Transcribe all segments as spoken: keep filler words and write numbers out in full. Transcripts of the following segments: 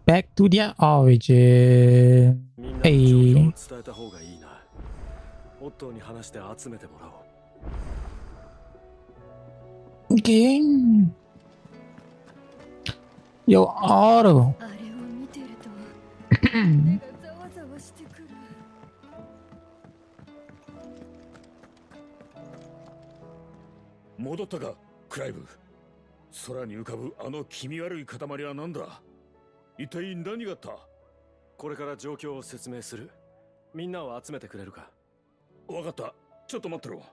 back to their origin. みんな Hey. に状況を伝えた方がいいな。オットーに話して集めてもらおう。 Okay. Yo, Otto. あれを見てると目がざわざわしてくる。 戻ったか、クライブ。空に浮かぶあの気味悪い塊は何だ。一体何があった。 これから状況を説明する。みんなを集めてくれるか。 わかった、ちょっと待ってろ。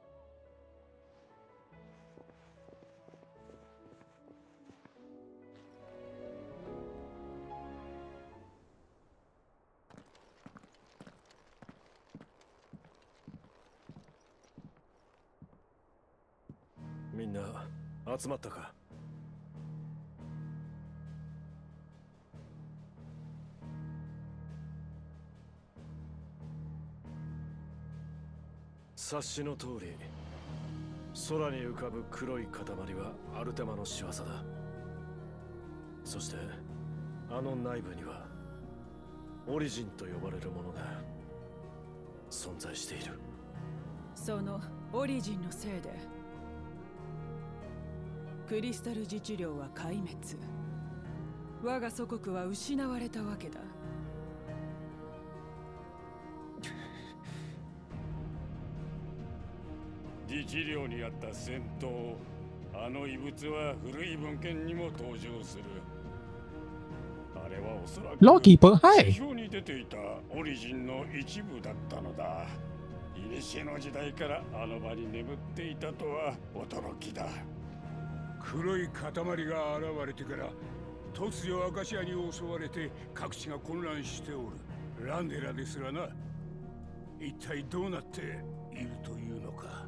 みんな集まったか。察しの通り、空に浮かぶ黒い塊はアルテマの仕業だ。そしてあの内部にはオリジンと呼ばれるものが存在している。 そのオリジンのせいでクリスタル自治領は壊滅、我が祖国は失われたわけだ。 自治領にあった戦闘、あの遺物は古い文献にも登場する。あれはおそらく Lawkeeper, hi. 地表に出ていたオリジンの一部だったのだ。古の時代からあの場に眠っていたとは驚きだ。 黒い塊が現れてから突如アカシアに襲われて各地が混乱しておる。ランデラですらな。一体どうなっているというのか。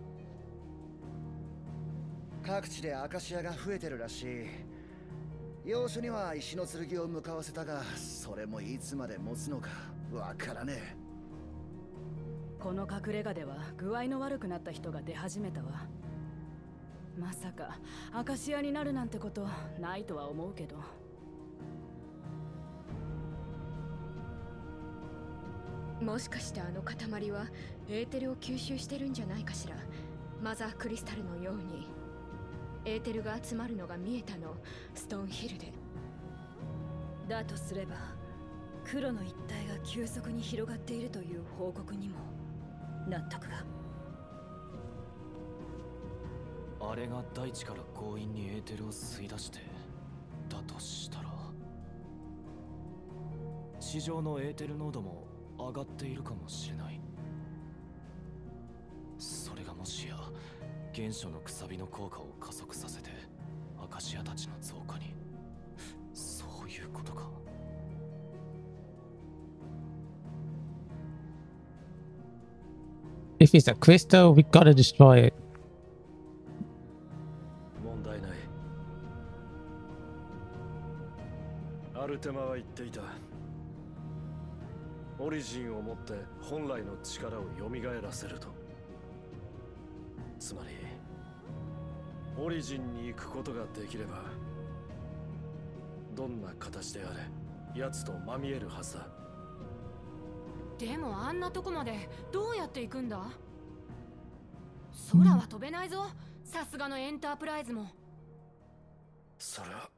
各地でアカシアが増えてるらしい。要所には石の剣を向かわせたが、それもいつまで持つのかわからねえ。 この隠れ家では具合の悪くなった人が出始めたわ。まさかアカシアになるなんてことないとは思うけど。 もしかしてあの塊はエーテルを吸収してるんじゃないかしら。マザークリスタルのようにエーテルが集まるのが見えたの、ストーンヒルで。 だとすれば黒の一帯が急速に広がっているという報告にも納得が。 あれが大地から強引にエーテルを吸い出してだとしたら、地上のエーテル濃度も上がっているかもしれない。それがもしや原初のくさびの効果を加速させてアカシアたちの増加に。そういうことか。 If it's a crystal, we gotta destroy it. 問題ない。アルテマは言っていた。オリジンをもって本来の力を蘇らせると。つまりオリジンに行くことができれば、どんな形であれ奴とまみえるはずだ。 でもあんなとこまでどうやって行くんだ。空は飛べないぞ、さすがのエンタープライズも。 それは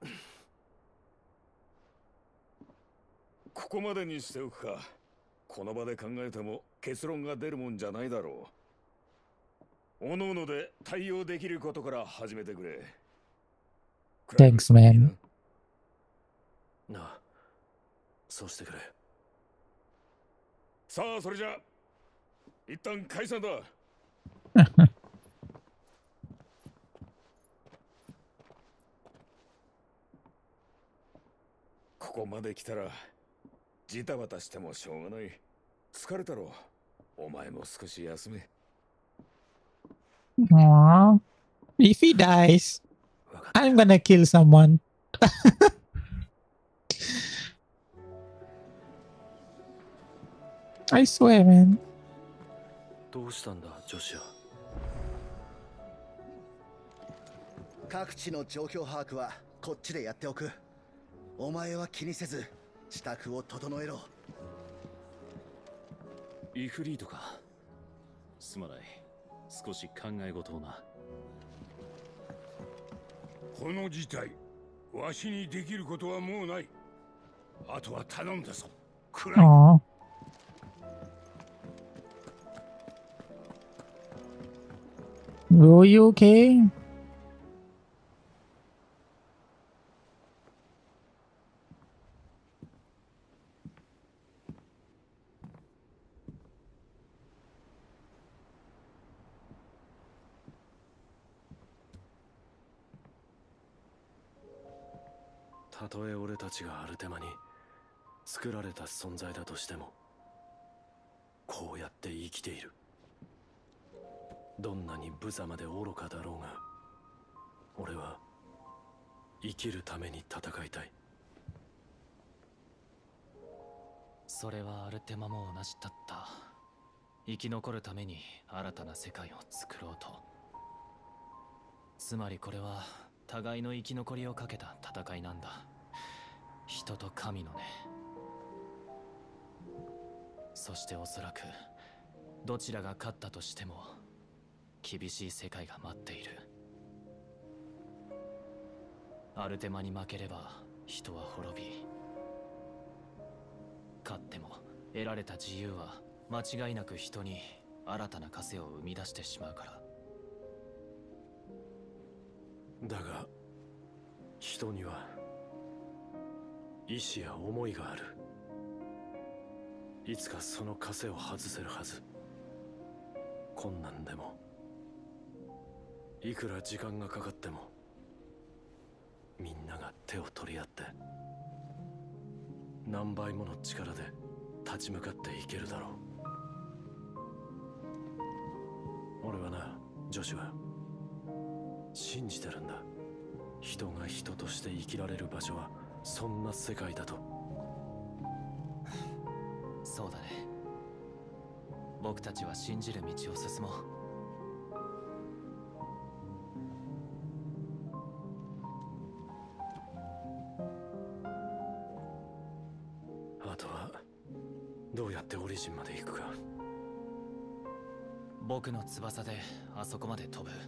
ここまでにしておくか。この場で考えても結論が出るもんじゃないだろう。おのおので対応できることから始めてくれ。 Thanks, man. なあ、そうしてくれ。 さあそれじゃ一旦解散だ。ここまで来たらジタバタしてもしょうがない。疲れたろ。お前も少し休め。 Aww. If he dies, I'm gonna kill someone. I swear, man. どうしたんだ、ジョシュア。 各地の状況把握はこっちでやっておく。お前は気にせず支度を整えろ。 イフリートか。すまない。少し考え事をな。 この事態、わしにできることはもうない。あとは頼んだぞ。クライ。 Aw. Bro, you okay? たとえ俺たちがアルテマに作られた存在だとしても、こうやって生きている。どんなに無様で愚かだろうが、俺は生きるために戦いたい。 それはアルテマも同じだった。生き残るために新たな世界を作ろうと。つまりこれは互いの生き残りをかけた戦いなんだ。人と神のね。そしておそらくどちらが勝ったとしても厳しい世界が待っている。アルテマに負ければ人は滅び、勝っても得られた自由は間違いなく人に新たな枷を生み出してしまうから。 だが人には意志や思いがある。いつかその枷を外せるはず。困難でもいくら時間がかかっても、みんなが手を取り合って何倍もの力で立ち向かっていけるだろう。俺はな、ジョシュは信じてるんだ。人が人として生きられる場所はそんな世界だと。 そうだね。僕たちは信じる道を進もう。 あとはどうやってオリジンまで行くか。 僕の翼であそこまで飛ぶ。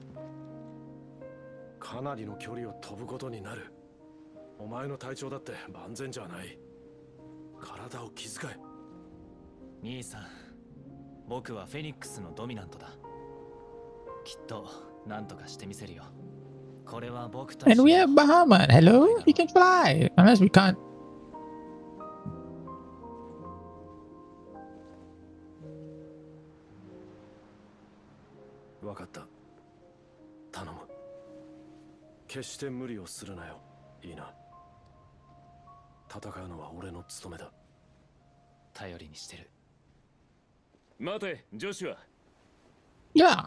かなりの距離を飛ぶことになる。お前の体調だって万全じゃない。体を気遣え。 兄さん、僕はフェニックスのドミナントだ。きっと何とかしてみせるよ。これは僕たち。 And we have Bahamut. Hello? We can fly. Unless we can't. わかった。頼む。決して無理をするなよ。いいな。戦うのは俺の務めだ。 頼りにしてる。 待て、ジョシュア。 Yeah.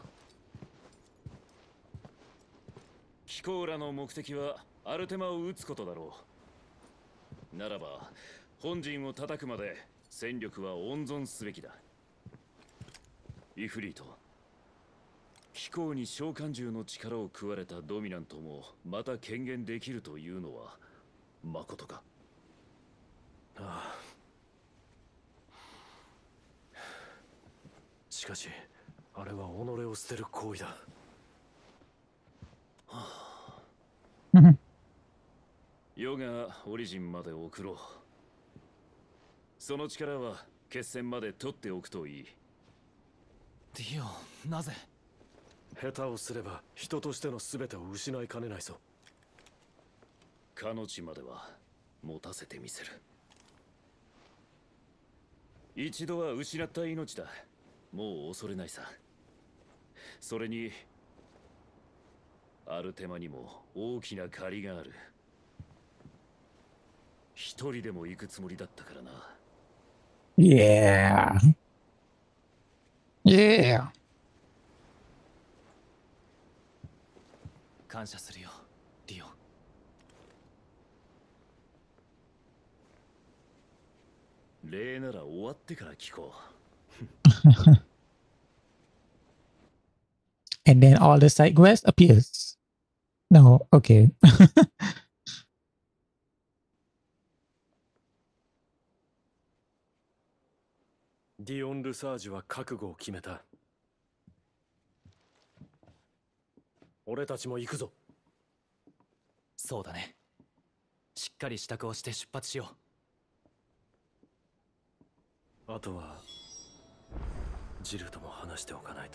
キコーラの目的はアルテマを撃つことだろう。ならば本陣を叩くまで戦力は温存すべきだ。イフリート、キコーに召喚獣の力を食われたドミナントもまた権限できるというのはまことか。 ああ。しかしあれは己を捨てる行為だ。 ヨガオリジンまで送ろう。その力は決戦まで取っておくといい。 ディオ、なぜ？ 下手をすれば人としての全てを失いかねないぞ。 かの地までは持たせてみせる。一度は失った命だ。もう恐れないさ。それにアルテマにも大きな借りがある。一人でも行くつもりだったからな。 Yeah. Yeah. 感謝するよ、ディオ。 礼なら終わってから聞こう。 And then all the side quest appears. No, okay. ディオン・ルサージは覚悟を決めた。俺たちも行くぞ。 そうだね。しっかり支度をして出発しよう。あとはジルとも話しておかないと。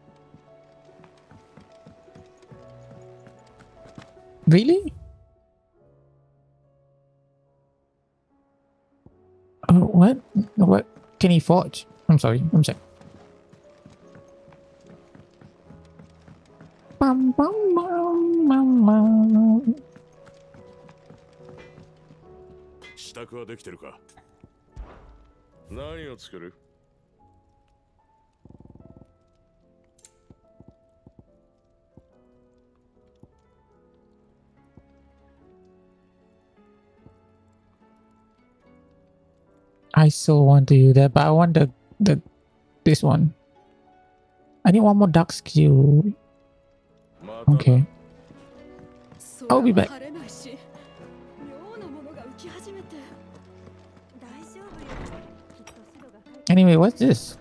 Really? Oh, what? What? Can he forge? I'm sorry. I'm sorry. Bum, bum, bum, bum, bum. 支度はできてるか？何を作る？ I so want to do that, but I want the the this one. I need one more dark skill. Okay. I'll be back. Anyway, what's this?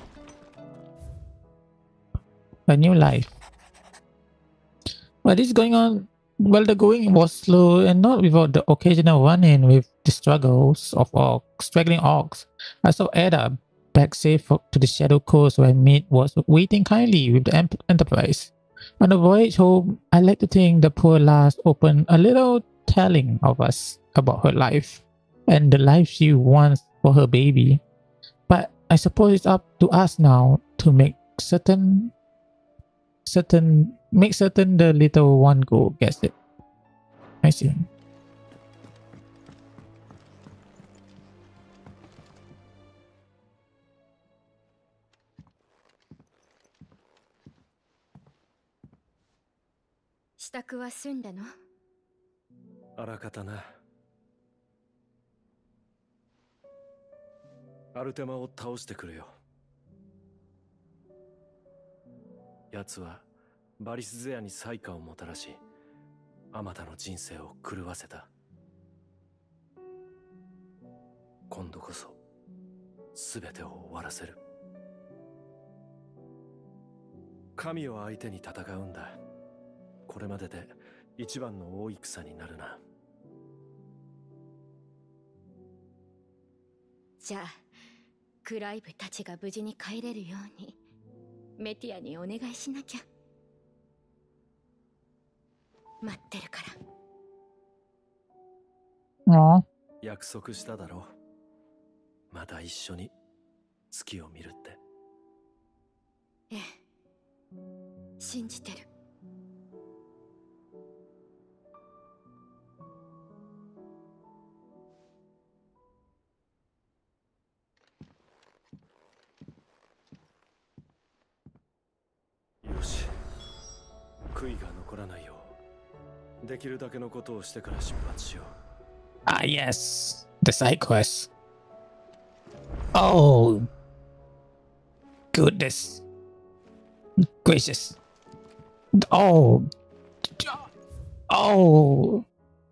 A new life. What is going on? Well, the going was slow and not without the occasional run-in with the struggles of orcs, straggling orcs. I saw Ada back safe to the Shadow Coast where Mead was waiting kindly with the Enterprise. On the voyage home, I like to think the poor lass opened a little telling of us about her life and the life she wants for her baby. But I suppose it's up to us now to make certain certain make certain the little one go gets it. I see. Staku wa sunda no? あらかたな。アルテマを倒してくれよ。奴はバリスゼアに災禍をもたらし、あまたの人生を狂わせた。今度こそ全てを終わらせる。神を相手に戦うんだ。これまでで一番の大戦になるな。 じゃあクライブたちが無事に帰れるようにメティアにお願いしなきゃ。待ってるから。 約束しただろう。また一緒に月を見るって。 ええ、信じてる。 よし、悔いが残らないようできるだけのことをしてから出発しよう。 Ah, yes, the side quest. Oh, goodness gracious. Oh, oh,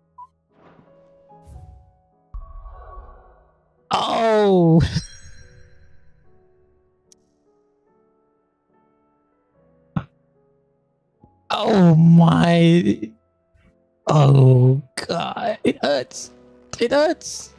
oh. Oh my. Oh god, it hurts. It hurts.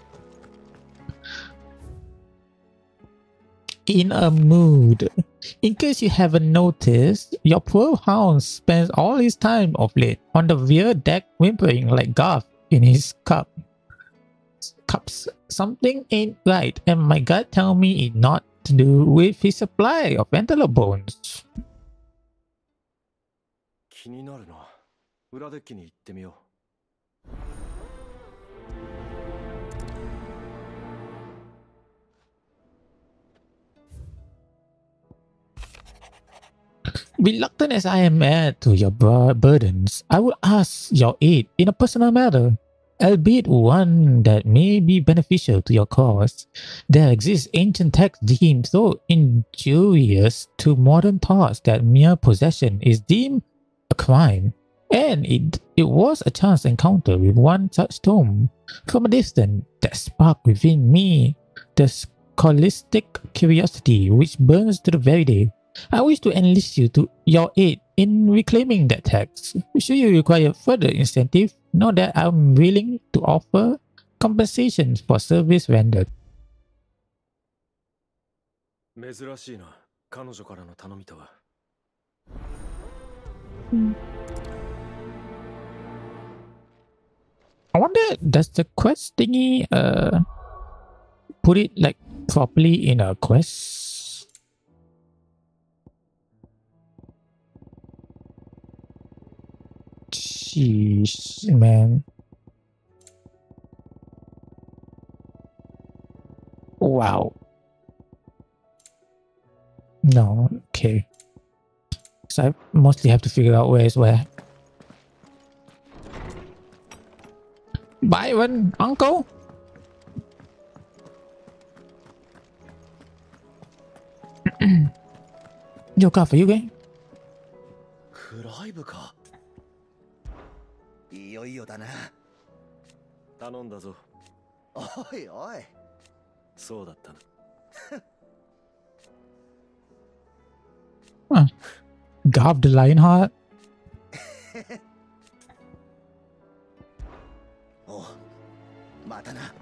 In a mood. In case you haven't noticed, your poor hound spends all his time of late on the rear deck whimpering like Garth in his cup. Cups. Something ain't right, and my gut tell me it not to do with his supply of antelope bones. 気になるな。裏デッキに行ってみよう。 Reluctant as I am add to your burdens, I will ask your aid in a personal matter, albeit one that may be beneficial to your cause. There exists ancient texts deemed so injurious to modern thoughts that mere possession is deemed a crime, and it, it was a chance encounter with one such tome. From a distance, that spark within me, the holistic curiosity which burns to the very day. I wish to enlist you to your aid in reclaiming that text. Should you require further incentive, know that I'm willing to offer compensation for service rendered. 珍しいな、彼女からの頼みとは。 I wonder, does the quest thingy uh put it like properly in a quest? Jeez, man. Wow. No, okay. So I mostly have to figure out where is where. Byron, uncle. Yo, coffee, you okay? クライブか。いよいよだな。 頼んだぞ。 おいおい。 そうだったな。 Huh. Gob the Lionheart. おう、またな。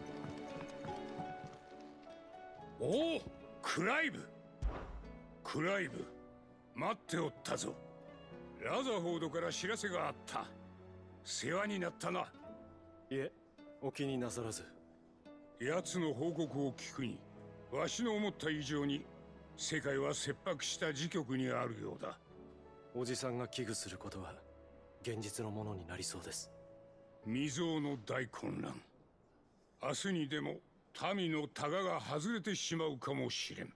おお、クライブ。クライブ、待っておったぞ。ラザフォードから知らせがあった。世話になったな。いえ、お気になさらず。 奴の報告を聞くに、わしの思った以上に世界は切迫した時局にあるようだ。 おじさんが危惧することは現実のものになりそうです。 未曾有の大混乱。明日にでも民のタガが外れてしまうかもしれん。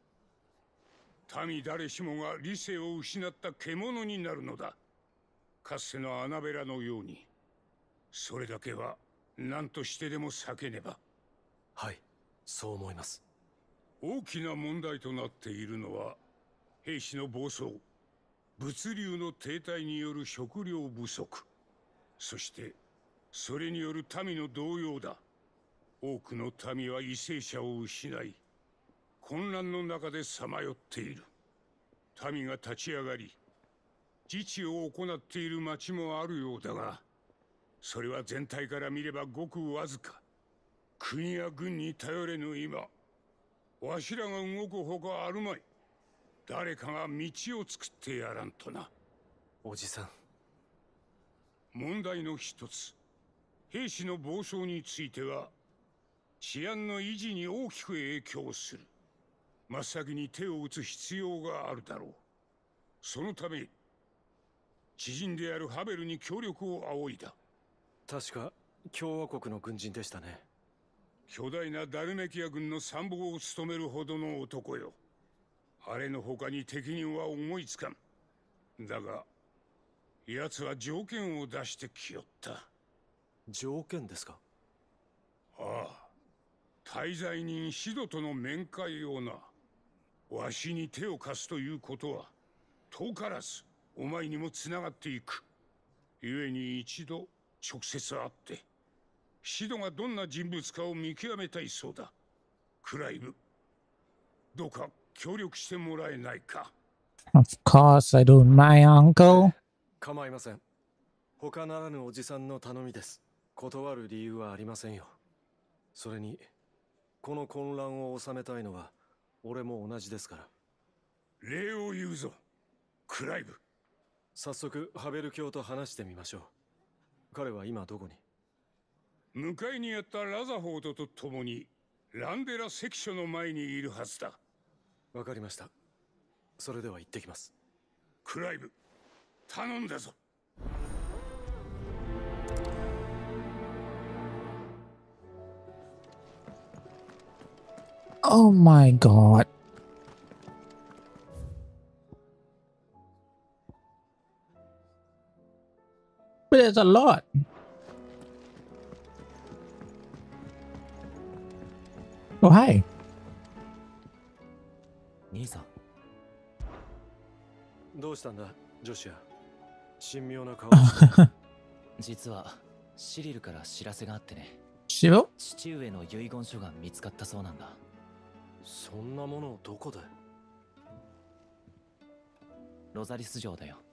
民誰しもが理性を失った獣になるのだ。かつてのアナベラのように。それだけは何としてでも避けねば。 はい、そう思います。 大きな問題となっているのは兵士の暴走、物流の停滞による食料不足、そしてそれによる民の動揺だ。多くの民は為政者を失い、混乱の中でさまよっている。民が立ち上がり、自治を行っている町もあるようだが、それは全体から見ればごくわずか。国や軍に頼れぬ今、わしらが動くほかあるまい。誰かが道を作ってやらんとな。 おじさん。 問題の一つ、兵士の暴走については、治安の維持に大きく影響する。真っ先に手を打つ必要があるだろう。そのため、知人であるハベルに協力を仰いだ。 確か共和国の軍人でしたね。 巨大なダルメキア軍の参謀を務めるほどの男よ。あれの他に適任は思いつかん。だが、奴は条件を出してきよった。 条件ですか？ ああ。滞在人シドとの面会をな。わしに手を貸すということは、遠からずお前にもつながっていく。故に一度直接会って、シドがどんな人物かを見極めたいそうだ。クライブ、どうか協力してもらえないか。 Of course I do, my uncle. 構いません。他ならぬおじさんの頼みです。断る理由はありませんよ。それに、この混乱を収めたいのは、俺も同じですから。 礼を言うぞ、クライブ。 早速、ハベル卿と話してみましょう。彼は今どこに？ 迎えにやったラザフォードと共に、ランデラ関所の前にいるはずだ。 わかりました。それでは行ってきます。 クライブ、頼んだぞ。 Oh my god. But there's a lot. Oh, hi. 兄さん。 どうしたんだ、ジョシュア。神妙な顔をして。 実はシリルから知らせがあってね。 シロ？ 父上の遺言書が見つかったそうなんだ。 そんなものをどこで？ ロザリス城だよ。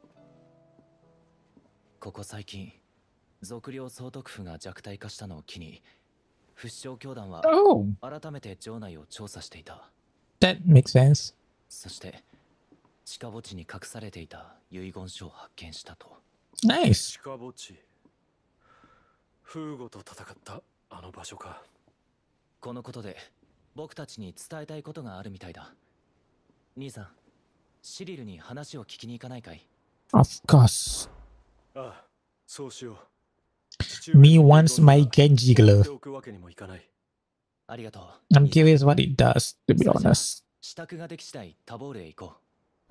ここ最近賊領総督府が弱体化したのを機に不死鳥教団は改めて城内を調査していた。 That makes sense. そして地下墓地に隠されていた遺言書を発見したと。 Nice. 地下墓地。フーゴと戦ったあの場所か。 このことで僕たちに伝えたいことがあるみたいだ。兄さん、シリルに話を聞きに行かないかい？ Of course. ああ、そうしよう。 Me wants my Genji glove. ありがとう。 I'm curious what it does, to be honest. 支度ができ次第タボールへ行こう。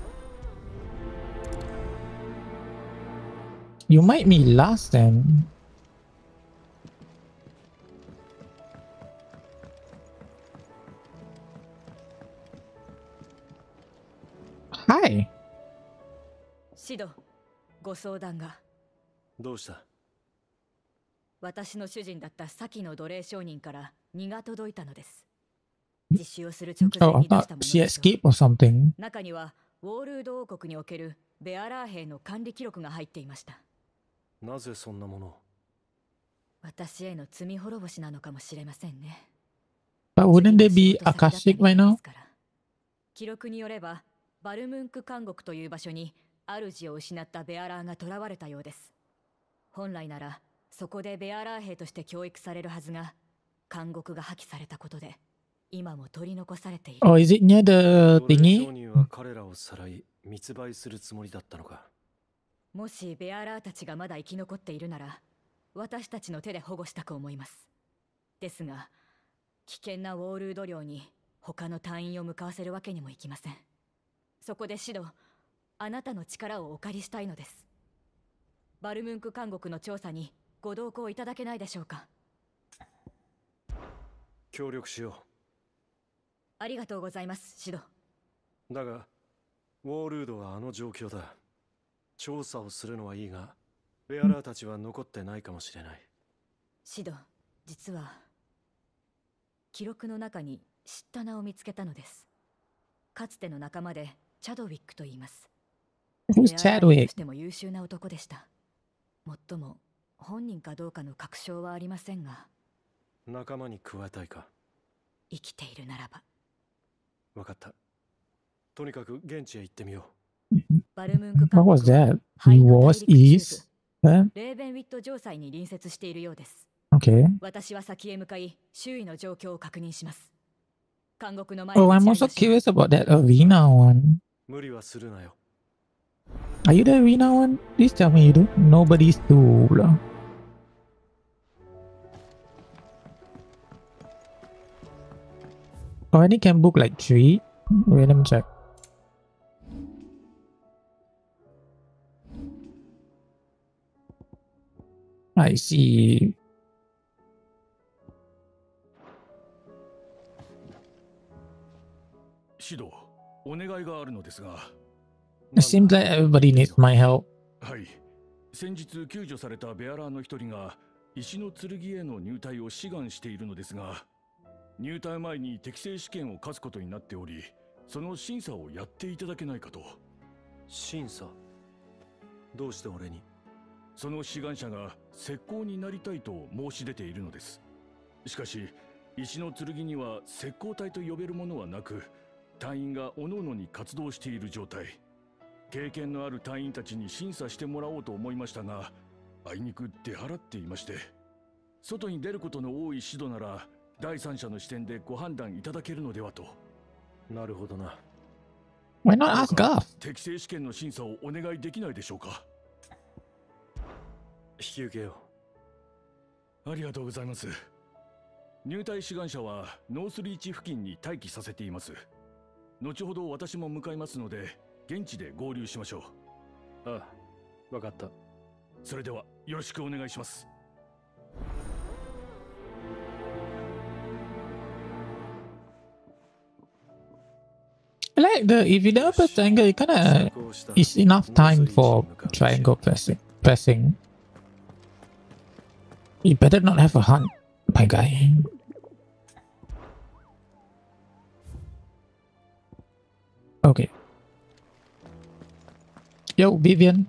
You might be lost then. Hi. シド、ご相談が。 どうした？ 私の主人だったサキの奴隷商人から荷が届いたのです。実習をする直前 Oh, I に出し thought たもの she です。 escaped or something. 中にはウォールード王国におけるベアラー兵の管理記録が入っていました。 なぜそんなものを？ 私への罪滅ぼしなのかもしれませんね。 But wouldn't they be Akashic right now? 記録によれば、バルムンク監獄という場所に主を失ったベアラーが囚われたようです。本来ならそこでベアラー兵として教育されるはずが、監獄が破棄されたことで今も取り残されている。 Oh, is it near the 奴隷 thingy? 商人は彼らをさらい密売するつもりだったのか。 もしベアラーたちがまだ生き残っているなら、私たちの手で保護したく思います。ですが、危険なウォールード領に他の隊員を向かわせるわけにもいきません。そこでシド、あなたの力をお借りしたいのです。バルムンク監獄の調査にご同行いただけないでしょうか。 協力しよありがとうございます、シド。 う。だが、ウォールードはあの状況だ。調査をするのはいいが、ベアラーたちは残ってないかもしれない。 シド、実は記録の中に知った名を見つけたのです。かつての仲間でチャドウィックと言います。 Who's ベアラーと Chadwick? しても優秀な男でした。もっとも本人かどうかの確証はありませんが、 仲間に加えたいか？ 生きているならば。 わかった。とにかく現地へ行ってみよう。バルムンク What was that? He was east? Huh? レーベンウィット城塞に隣接しているようです。 Okay. 私は先へ向かい、周囲の状況を確認します。監獄の前 Oh, I'm also curious about that arena one. 無理はするなよ。 Are you the arena one? Please tell me you do. Nobody's tool. Oh, I think can book like three. Wait, let me check. I see. シド、お願いがあるのですが。 It seems like everybody needs my help. はい。先日救助されたベアラーの一人が石の剣への入隊を志願しているのですが、入隊前に適正試験を課すことになっており、その審査をやっていただけないかと。 審査？どうして俺に？ その志願者が石膏になりたいと申し出ているのです。しかし石の剣には石膏隊と呼べるものはなく、隊員が各々に活動している状態。経験のある隊員たちに審査してもらおうと思いましたが、あいにく出払っていまして、外に出ることの多いシドなら第三者の視点でご判断いただけるのではと。 なるほどな。 Why not ask Garth? 適正試験の審査をお願いできないでしょうか。 引き受けよう。ありがとうございます。入隊志願者はノースリーチ付近に待機させています。後ほど私も向かいますので、現地で合流しましょう。ああ、わかった。 それではよろしくお願いします。 Like the if you don't press triangle, it kinda is enough time for triangle pressing. Pressing. You better not have a hunt, my guy. Okay. Yo, Vivian.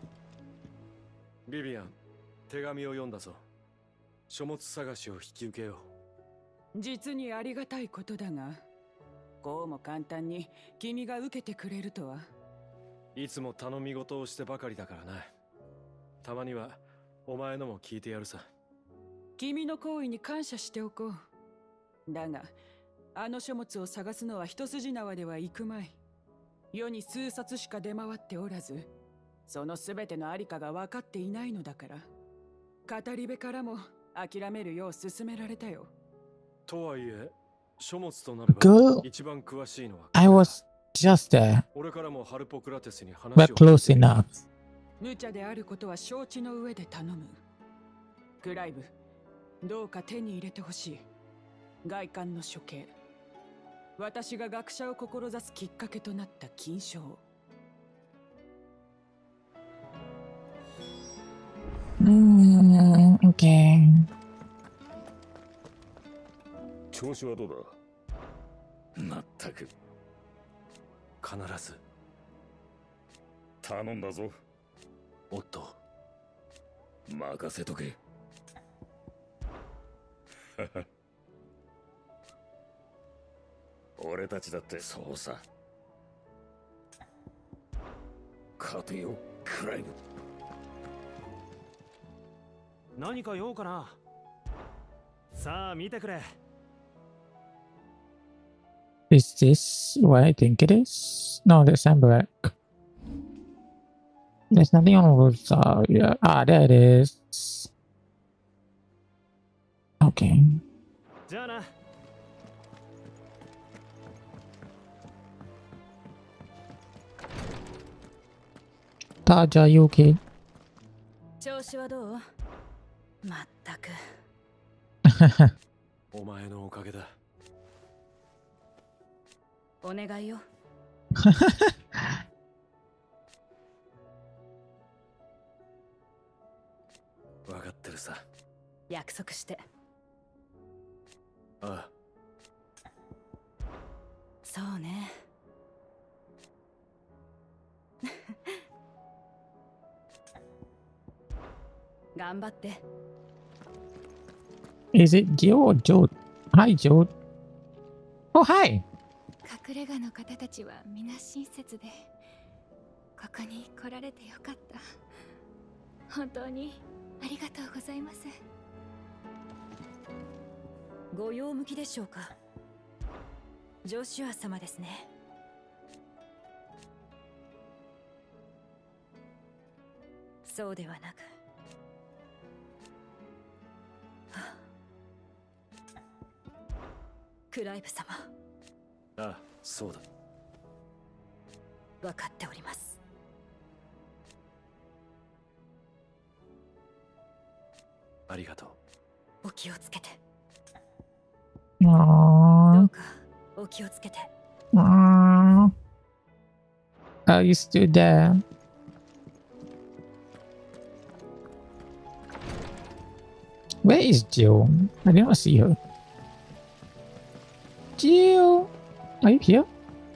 ビビアン、手紙を読んだぞ。書物探しを引き受けよう。実にありがたいことだが、こうも簡単に君が受けてくれるとは。 いつも頼み事をしてばかりだからな。たまにはお前のも聞いてやるさ。 君の行為に感謝しておこう。だが、あの書物を探すのは一筋縄ではいくまい。世に数冊しか出回っておらず、その全てのありかが分かっていないのだから、語り部からも諦めるよう勧められたよ。 とはいえ、書物となれば Girl, 一番詳しいのは I was just there. 俺からもハルポクラテスに話を We're close enough. 無茶であることは承知の上で頼む。クライブ、どうか手に入れてほしい。外観の処刑。私が学者を志すきっかけとなった金賞。 Mm, okay. 調子はどうだ？まったく。 必ず。 頼んだぞ。 おっと。 任せとけ。俺たちだってそうさ。勝てよ、クライブ。 何か用かな。さあ見てくれ。 Is this what I think it is? No, that's Amberjack. There's nothing on both sides. Yeah. Ah, there it is. Okay. じゃあな。 Taj, are you okay? 調子はどう？まったく。 お前のおかげだ。 お願いよ。 わかってるさ。 約束して。 ああ。 そうね。頑張って。 Is it Joe or Joe? Hi, Joe. Oh, hi. 隠れ家の方たちは皆親切で、ここに来られてよかった。本当にありがとうございます。 ご用向きでしょうか。ジョシュア様ですね。そうではなく、クライブ様。 ああ、そうだ。 分かっております。 ありがとう。お気をつけて。 どうかお気をつけて。 Are you still there? Where is Jill? I did not see her. Jill, are you here?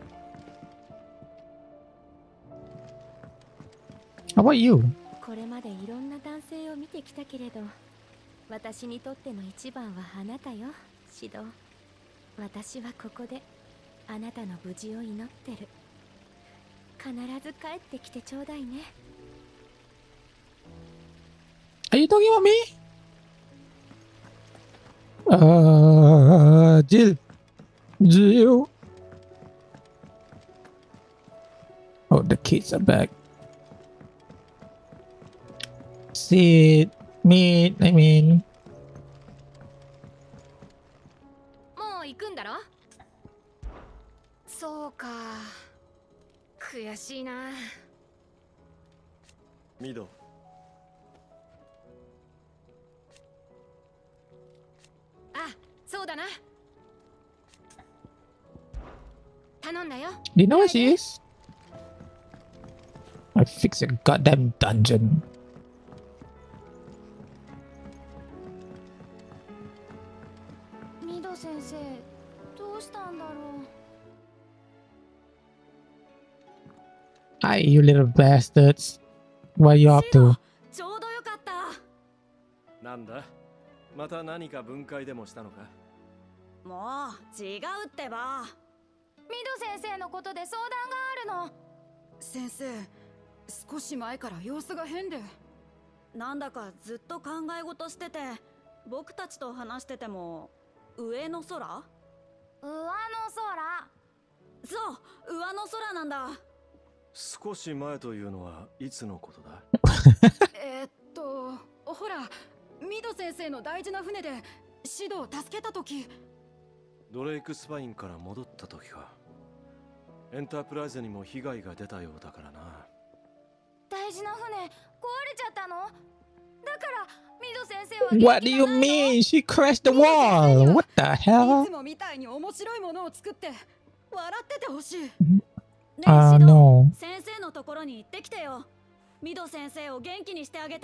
How about you? これまでいろんな男性を見てきたけれど、私にとっての一番はあなたよ、シド。私はここであなたの無事を祈ってる。必ず帰ってきてちょうだいね。 Are you talking about me? Uh, Jill. Jill. Oh, the kids are back. Sit, meet, I mean. もう行くんだろ。そうか。悔しいな。 ミド。 あ、そうだな。頼んだよ。 Do you know where she is? I fix a goddamn dungeon. ミド先生、どうしたんだろう。 Hi, you little bastards. What are you up to? ちょうどよかった。 なんだ、また何か分解でもしたのか。 もう違うってば。 ミド先生のことで相談があるの。 先生、少し前から様子が変で。 なんだかずっと考え事してて、僕たちと話してても上の空？ 上の空。 そう、上の空なんだ。 少し前というのはいつのことだ？ えっと、ほら、ミド先生の大事な船でシドを助けた時。 ドレイクスパインから戻った時か。エンタープライズにも被害が出たようだからな。 大事な船壊れちゃったの？だからミド先生は。 What do you mean? She crashed the wall. What the い hell? つもみたいに面白いものを作って笑っててほしい。 ねえ、 Uh, シド、 no. 先生のところに行ってきてよ。ミド先生を元気にしてあげて。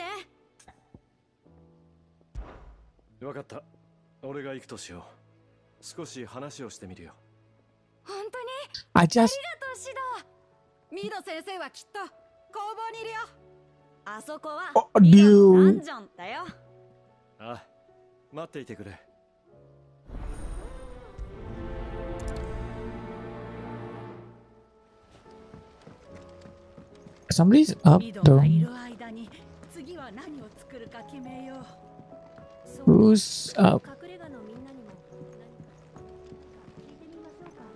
わかった。俺が行くとしよう。少し話をしてみるよ。 本当に I あり just. がとう、シド。 ミド先生はきっと工房にいるよ。 あそこは Oh, ミドのダン dude. ジョンだよ。 あ、待っていてくれ。 Somebody's up ミド though. がいる間に次は何を作るか決めよう。 Who's up? 隠れ家のみんなにも何か聞いてみましょうか。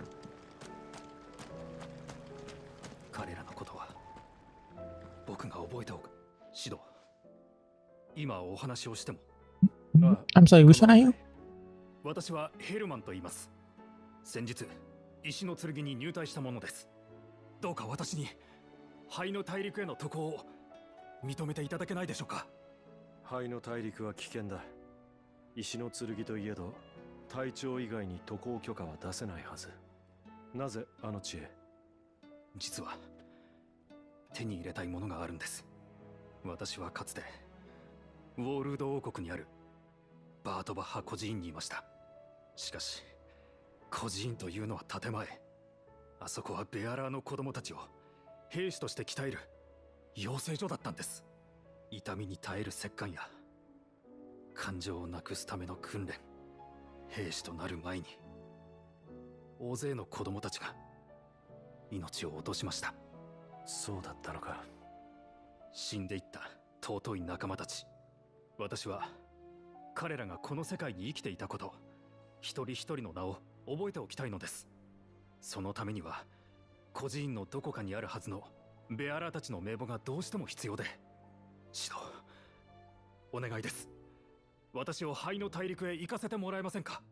彼らのことは僕が覚えておく。シド、今お話をしても。 I'm sorry, which one are you? 私はヘルマンと言います。先日石の剣に入隊したものです。どうか私に灰の大陸への渡航を認めていただけないでしょうか。 灰の大陸は危険だ。石の剣といえど隊長以外に渡航許可は出せないはず。なぜあの地へ？ 実は手に入れたいものがあるんです。私はかつてウォールード王国にあるバートバッハ孤児院にいました。しかし孤児院というのは建前。あそこはベアラーの子供たちを兵士として鍛える養成所だったんです。痛みに耐える折檻や感情をなくすための訓練。兵士となる前に大勢の子供たちが命を落としました。 そうだったのか。 死んでいった尊い仲間たち。私は彼らがこの世界に生きていたこと、一人一人の名を覚えておきたいのです。そのためには孤児院のどこかにあるはずのベアラーたちの名簿がどうしても必要で、指導お願いです。私を灰の大陸へ行かせてもらえませんか？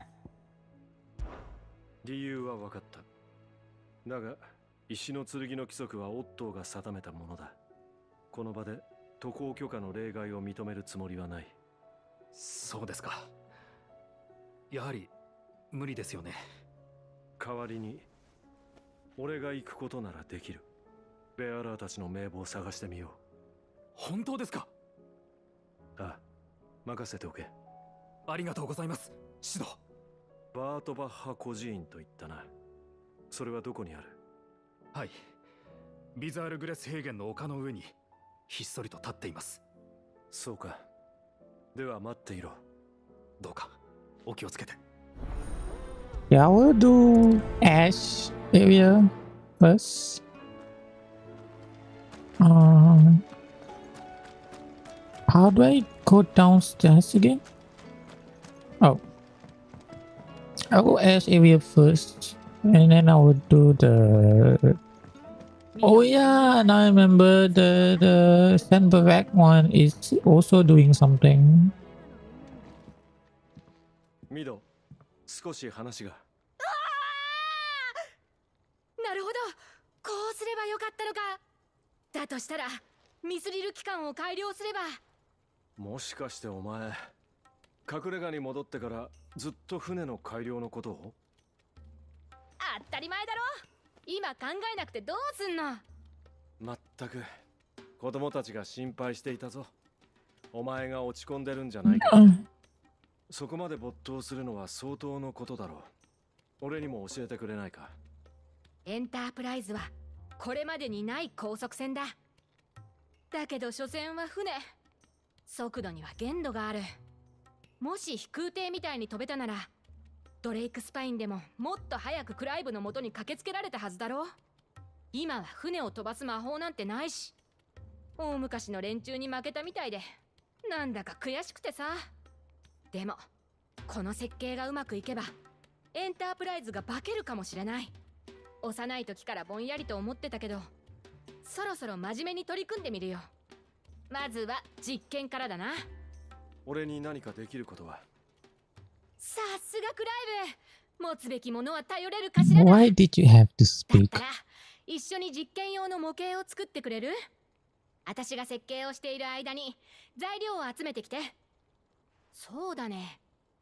理由は分かった。だが石の剣の規則はオットーが定めたものだ。この場で渡航許可の例外を認めるつもりはない。 そうですか。やはり無理ですよね。 代わりに俺が行くことならできる。ベアラーたちの名簿を探してみよう。 本当ですか？ ああ、任せておけ。 ありがとうございます、指導。 バートバッハ孤児院と言ったな。それはどこにある？ はい、ビザールグレス平原の丘の上にひっそりと立っています。 そうか。では待っていろ。 どうかお気をつけて。 Yeah, I will do Ash area first. Um, how do I go downstairs again? Oh, I'll go Ash area first, and then I will do the. Oh yeah, now I remember the the Sandbag one is also doing something. ミド、少し話が。 なるほど、こうすればよかったのか。だとしたらミスリル機関を改良すれば。 もしかしてお前隠れ家に戻ってからずっと船の改良のことを？ 当たり前だろ。今考えなくてどうすんの。 まったく子供たちが心配していたぞ。お前が落ち込んでるんじゃないか。そこまで没頭するのは相当のことだろう。俺にも教えてくれないか？ エンタープライズはこれまでにない高速船だ。だけど所詮は船。速度には限度がある。もし飛空艇みたいに飛べたなら、ドレイクスパインでももっと早くクライブの元に駆けつけられたはずだろう。今は船を飛ばす魔法なんてないし、大昔の連中に負けたみたいで、なんだか悔しくてさ。でもこの設計がうまくいけばエンタープライズが化けるかもしれない。幼い時からぼんやりと思ってたけど、そろそろ真面目に取り組んでみるよ。まずは実験からだな。 俺に何かできることは？ さすがクライブ、持つべきものは頼れるかしらな。 Why did you have to だ speak? ったら一緒に実験用の模型を作ってくれる？私が設計をしている間に材料を集めてきて。そうだね、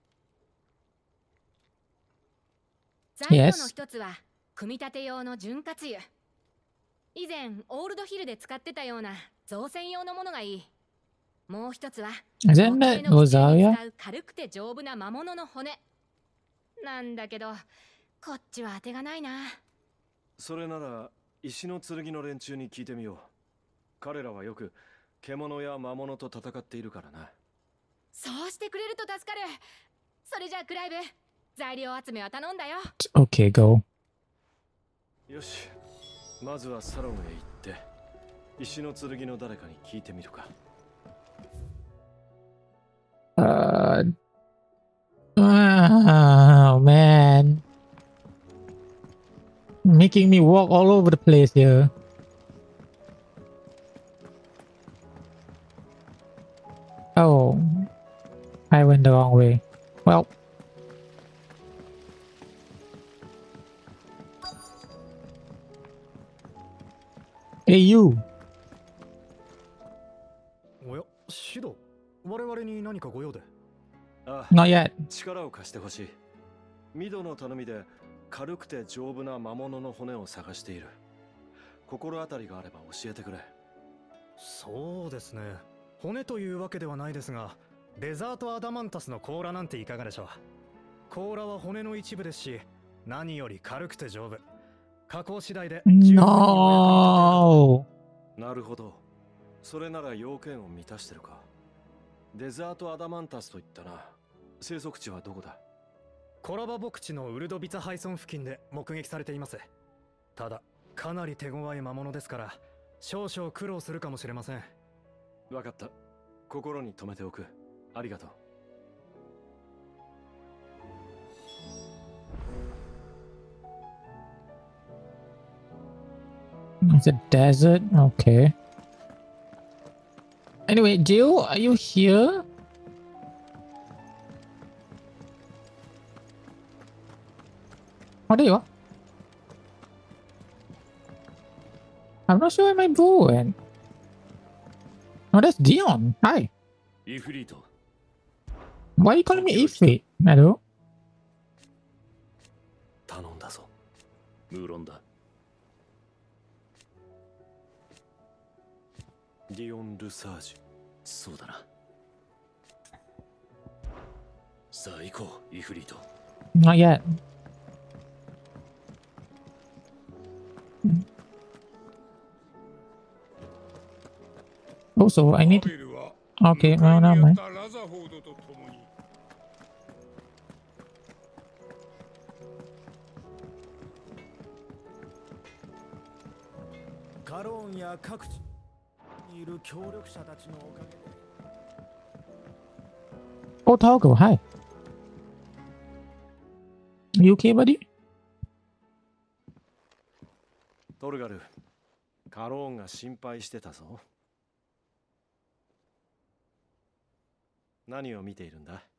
材料の一つは組み立て用の潤滑油。以前オールドヒルで使ってたような造船用のものがいい。もう一つは Isn't that Rosaria? 使う軽くて丈夫な魔物の骨なんだけど、こっちは当てがないな。 それなら石の剣の連中に聞いてみよう。彼らはよく獣や魔物と戦っているからな。 そうしてくれると助かる。それじゃあクライブ、材料集めは頼んだよ。 Okay, go. よし、まずはサロンへ行って石の剣の誰かに聞いてみるか。 Uh, oh man, making me walk all over the place here. Oh, I went the wrong way. Well, hey you. おや、シド、我々に何かご用で？ ああ、 Not yet. 力を貸してほしい。ミドの頼みで軽くて丈夫な魔物の骨を探している。心当たりがあれば教えてくれ。 そうですね。骨というわけではないですが、デザートアダマンタスの甲羅なんていかがでしょう。甲羅は骨の一部ですし、何より軽くて丈夫。加工次第で十分にお役に立てると。 No. なるほど。それなら要件を満たしてるか。デザートアダマンタスと言ったな。生息地はどこだ？ コラバ牧地のウルドビツハイソン付近で目撃されています。ただかなり手強い魔物ですから少々苦労するかもしれません。 わかった。心に留めておく。ありがとう。 It's a desert. Okay. Anyway, Jill, are you here? Oh, there you are. I'm not sure where my bow went. Oh, that's Dion. Hi. イフリート。 Why are you calling me Ifrit? Hello? 頼んだぞ。 無論だ。 ディオン・ルサージ。 そうだな。さあ行こう、イフリート。 Not yet. Also, I need. Okay, well, never mind. ラザフォードと共にカローンや各地にいる協力者たちのおかげで Oh, Toggle, hi. You okay, buddy? トルガル、カローンが心配してたぞ。何を見ているんだ？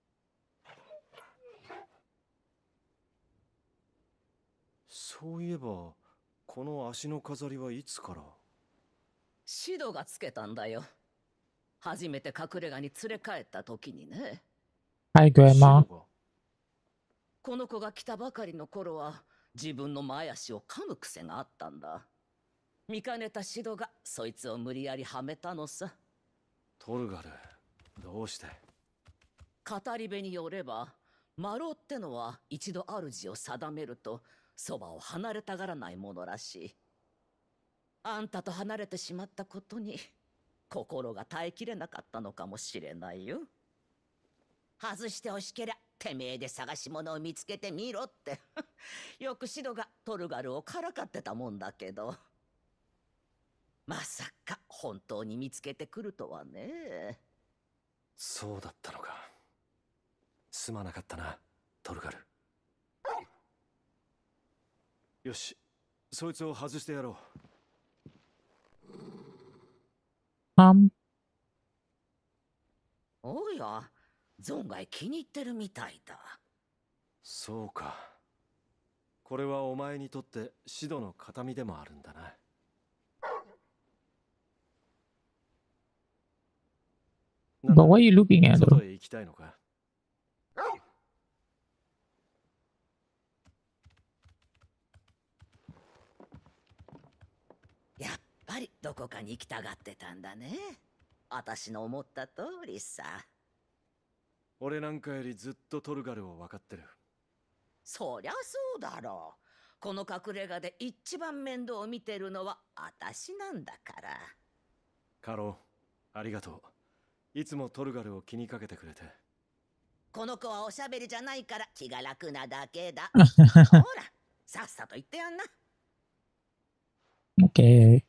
そういえば、この足の飾りはいつから？ シドがつけたんだよ。初めて隠れ家に連れ帰った時にね。 Hi, Grandma. この子が来たばかりの頃は自分の前足を噛む癖があったんだ。見かねたシドがそいつを無理やりはめたのさ。 トルガル、どうして？ 語り部によれば、マロってのは一度主を定めるとそばを離れたがらないものらしい。 あんたと離れてしまったことに心が耐えきれなかったのかもしれないよ。外してほしけりゃてめえで探し物を見つけてみろってよくシドがトルガルをからかってたもんだけど、まさか本当に見つけてくるとはね。 そうだったのか。すまなかったな、トルガル。よし、そいつを外してやろう。 Um. おや、存外気に入ってるみたいだ。 そうか。これはお前にとってシドの形見でもあるんだな。 But why are you looking at her? 外へ行きたいのか。 やっぱりどこかに行きたがってたんだね。私の思った通りさ。 俺なんかよりずっとトルガルを分かってる。 そりゃそうだろう。この隠れ家で一番面倒を見てるのは私なんだから。 カロ、ありがとう。いつもトルガルを気にかけてくれて。 この子はおしゃべりじゃないから気が楽なだけだ。ほら、さっさと言ってやんな。 Okay.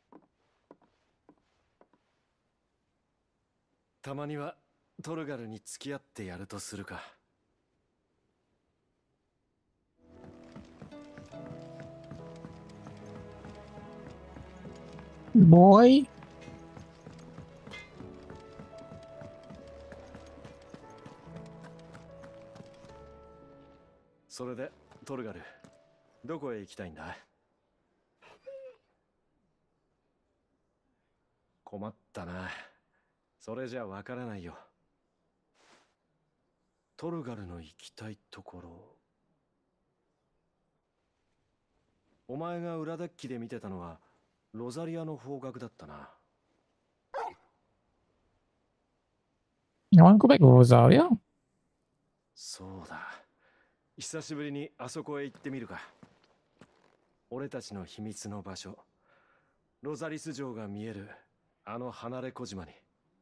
たまにはトルガルに付き合ってやるとするか。 Boy. それでトルガル、どこへ行きたいんだ？困ったな。それじゃわからないよ。トルガルの行きたいところ。お前が裏デッキで見てたのはロザリアの方角だったな。 You want to go back to Rosaria? そうだ。久しぶりにあそこへ行ってみるか。俺たちの秘密の場所、ロザリス城が見えるあの離れ小島に。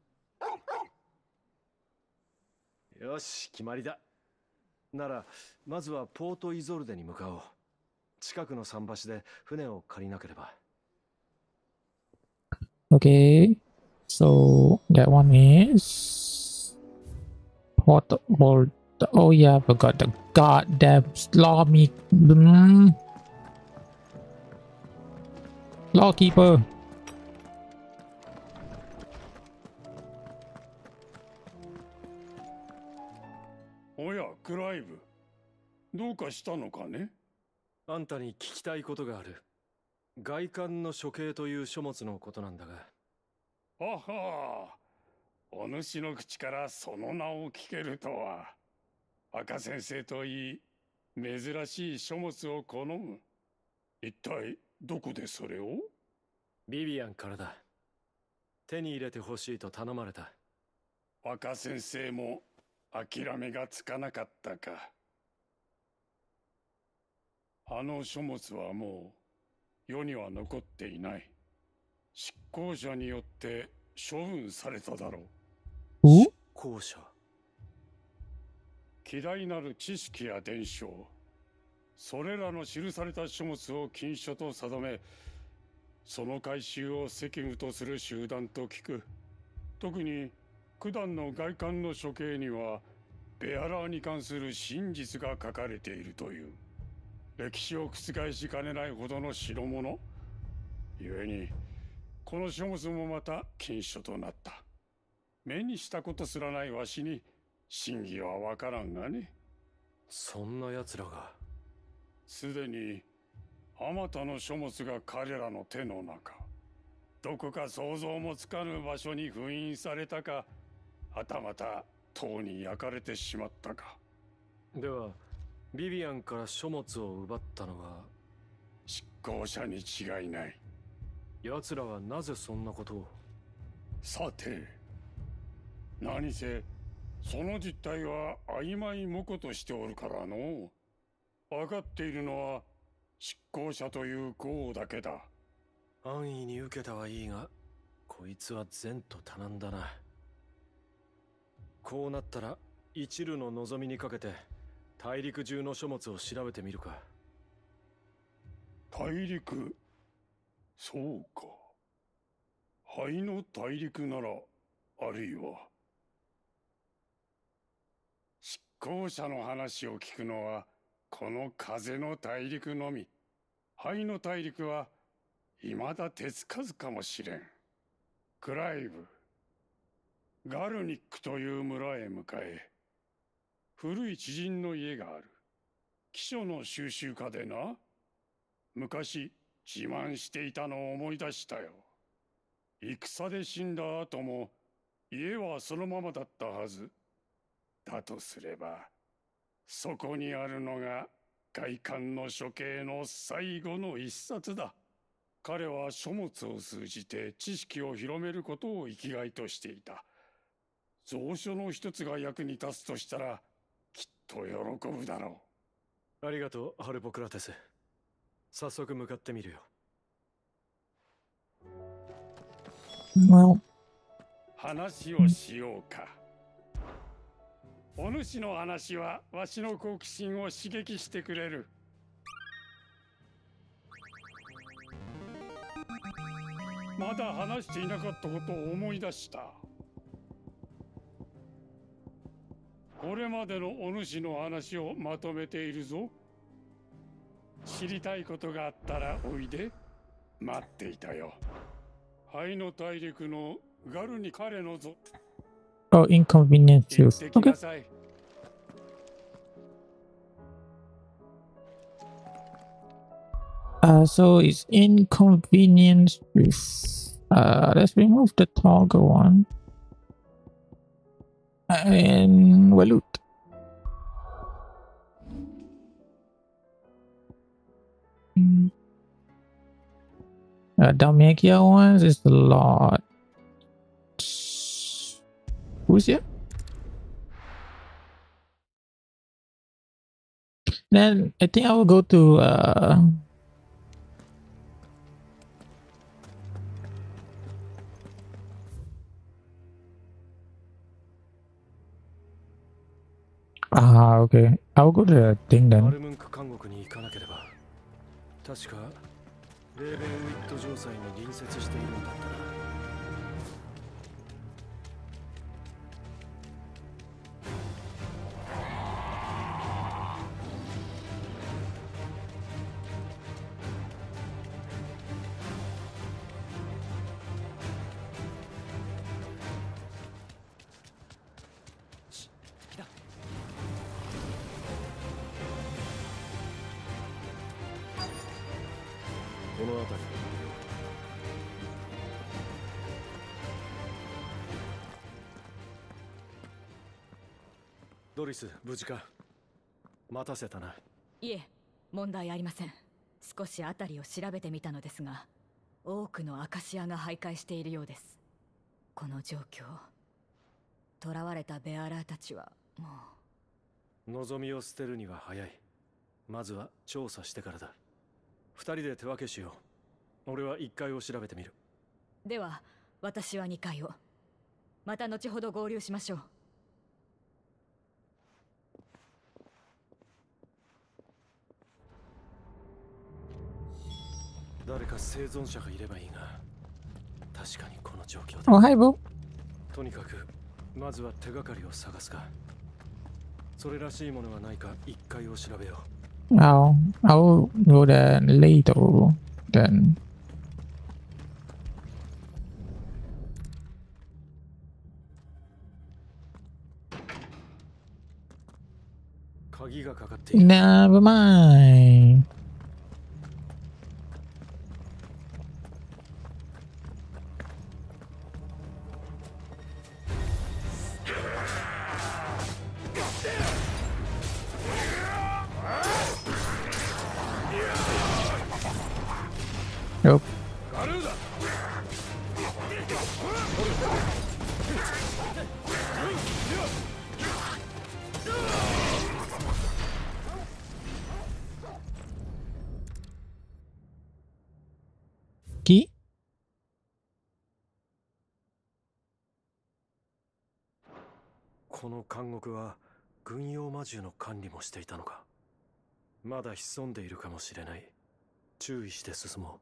よし、決まりだ。ならまずはポートイゾルデに向かおう。近くの桟橋で船を借りなければ。 Okay. So that one is Port World. Oh yeah, I forgot the goddamn law me mm. Lawkeeper. おや、クライブ。どうかしたのかね？ あんたに聞きたいことがある。外観の処刑という書物のことなんだが。 はは、お主の口からその名を聞けるとは。赤先生といい、珍しい書物を好む。一体どこでそれを？ ビビアンからだ。手に入れてほしいと頼まれた。 赤先生も諦めがつかなかったか。あの書物はもう世には残っていない。執行者によって処分されただろう。 執行者？ 偉大なる知識や伝承、それらの記された書物を禁書と定め、その回収を責務とする集団と聞く。特に九段の外観の処刑にはベアラーに関する真実が書かれているという。歴史を覆しかねないほどの代物。故にこの書物もまた禁書となった。目にしたことすらないわしに真偽はわからんがね。 そんな奴らが。 すでにあまたの書物が彼らの手の中。どこか想像もつかぬ場所に封印されたか、はたまた塔に焼かれてしまったか。 ではビビアンから書物を奪ったのは執行者に違いない。 奴らはなぜそんなことを？ さて、何せその実態は曖昧模糊としておるからの。分かっているのは執行者という号だけだ。 安易に受けたはいいが、こいつは善と多難だな。こうなったら一縷の望みにかけて大陸中の書物を調べてみるか。 大陸、そうか。灰の大陸なら、あるいは執行者の話を聞くのはこの風の大陸のみ。灰の大陸は未だ手つかずかもしれん。クライブ、ガルニックという村へ向かえ。古い知人の家がある。記書の収集家でな。昔自慢していたのを思い出したよ。戦で死んだ後も家はそのままだったはず。だとすればそこにあるのが外観の処刑の最後の一冊だ。彼は書物を通じて知識を広めることを生きがいとしていた。蔵書の一つが役に立つとしたらきっと喜ぶだろう。ありがとう、ハルポクラテス。早速向かってみるよ。 Well. 話をしようか。お主の話はわしの好奇心を刺激してくれる。まだ話していなかったことを思い出した。これまでのお主の話をまとめているぞ。知りたいことがあったらおいで。待っていたよ。灰の大陸のガルに彼のぞ。 Oh, inconveniences. Okay. Uh, so it's inconvenience with. Uh, let's remove the toggle one. And Walut. Mm. Uh, Dalmagia ones is a lot. Who's here? Then I think I will go to uh Ah, okay. I'll go to the thing then. アルムンク監獄に行かなければ。確かレーベンウィット城塞に隣接しているんだったな。この辺りドリス、無事か。待たせたな。 いえ、問題ありません。少し辺りを調べてみたのですが、多くのアカシアが徘徊しているようです。この状況、囚われたベアラーたちはもう望みを捨てるには早い。まずは調査してからだ。二人で手分けしよう。俺はいっかいを調べてみる。 では私はにかいを。また後ほど合流しましょう。 誰か生存者がいればいいが、確かにこの状況だ。 Oh, hi, Bo. とにかくまずは手がかりを探すか。それらしいものがないか一回を調べよう。I'll I'll go there later then. 鍵がかかっている。 Never mind. Nope. Key? この監獄は軍用魔獣の管理もしていたのか。まだ潜んでいるかもしれない。注意して進もう。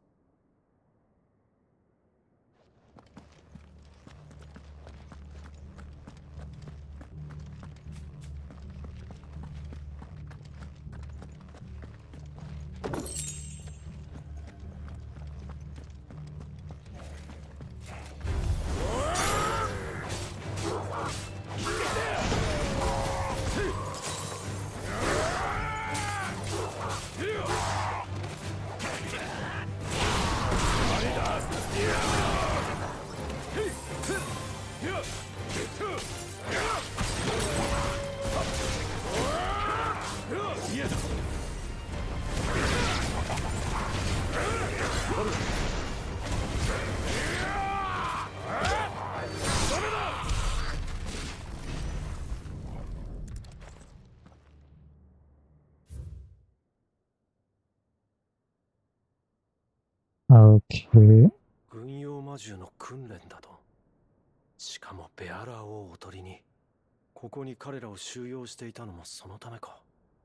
Okay. 軍用魔獣の訓練だと。しかもベアラーをおとりに。ここに彼らを収容していたのもそのためか。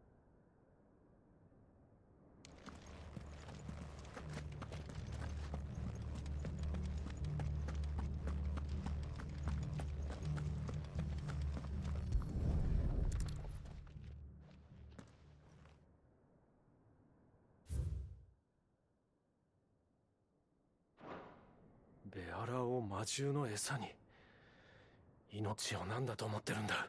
ベアラーを魔獣の餌に。命を何だと思ってるんだ。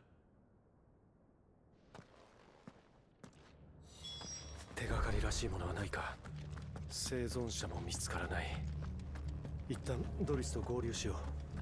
手がかりらしいものはないか。生存者も見つからない。一旦ドリスと合流しよう。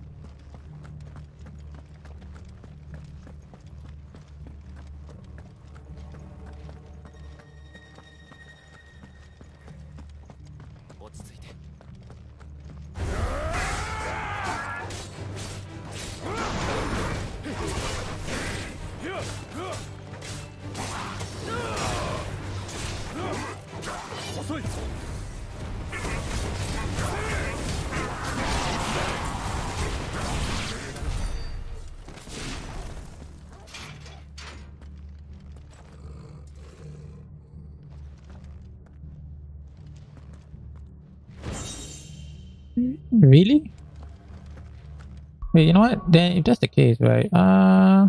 Really? Wait, you know what? Then if that's the case, right? Uh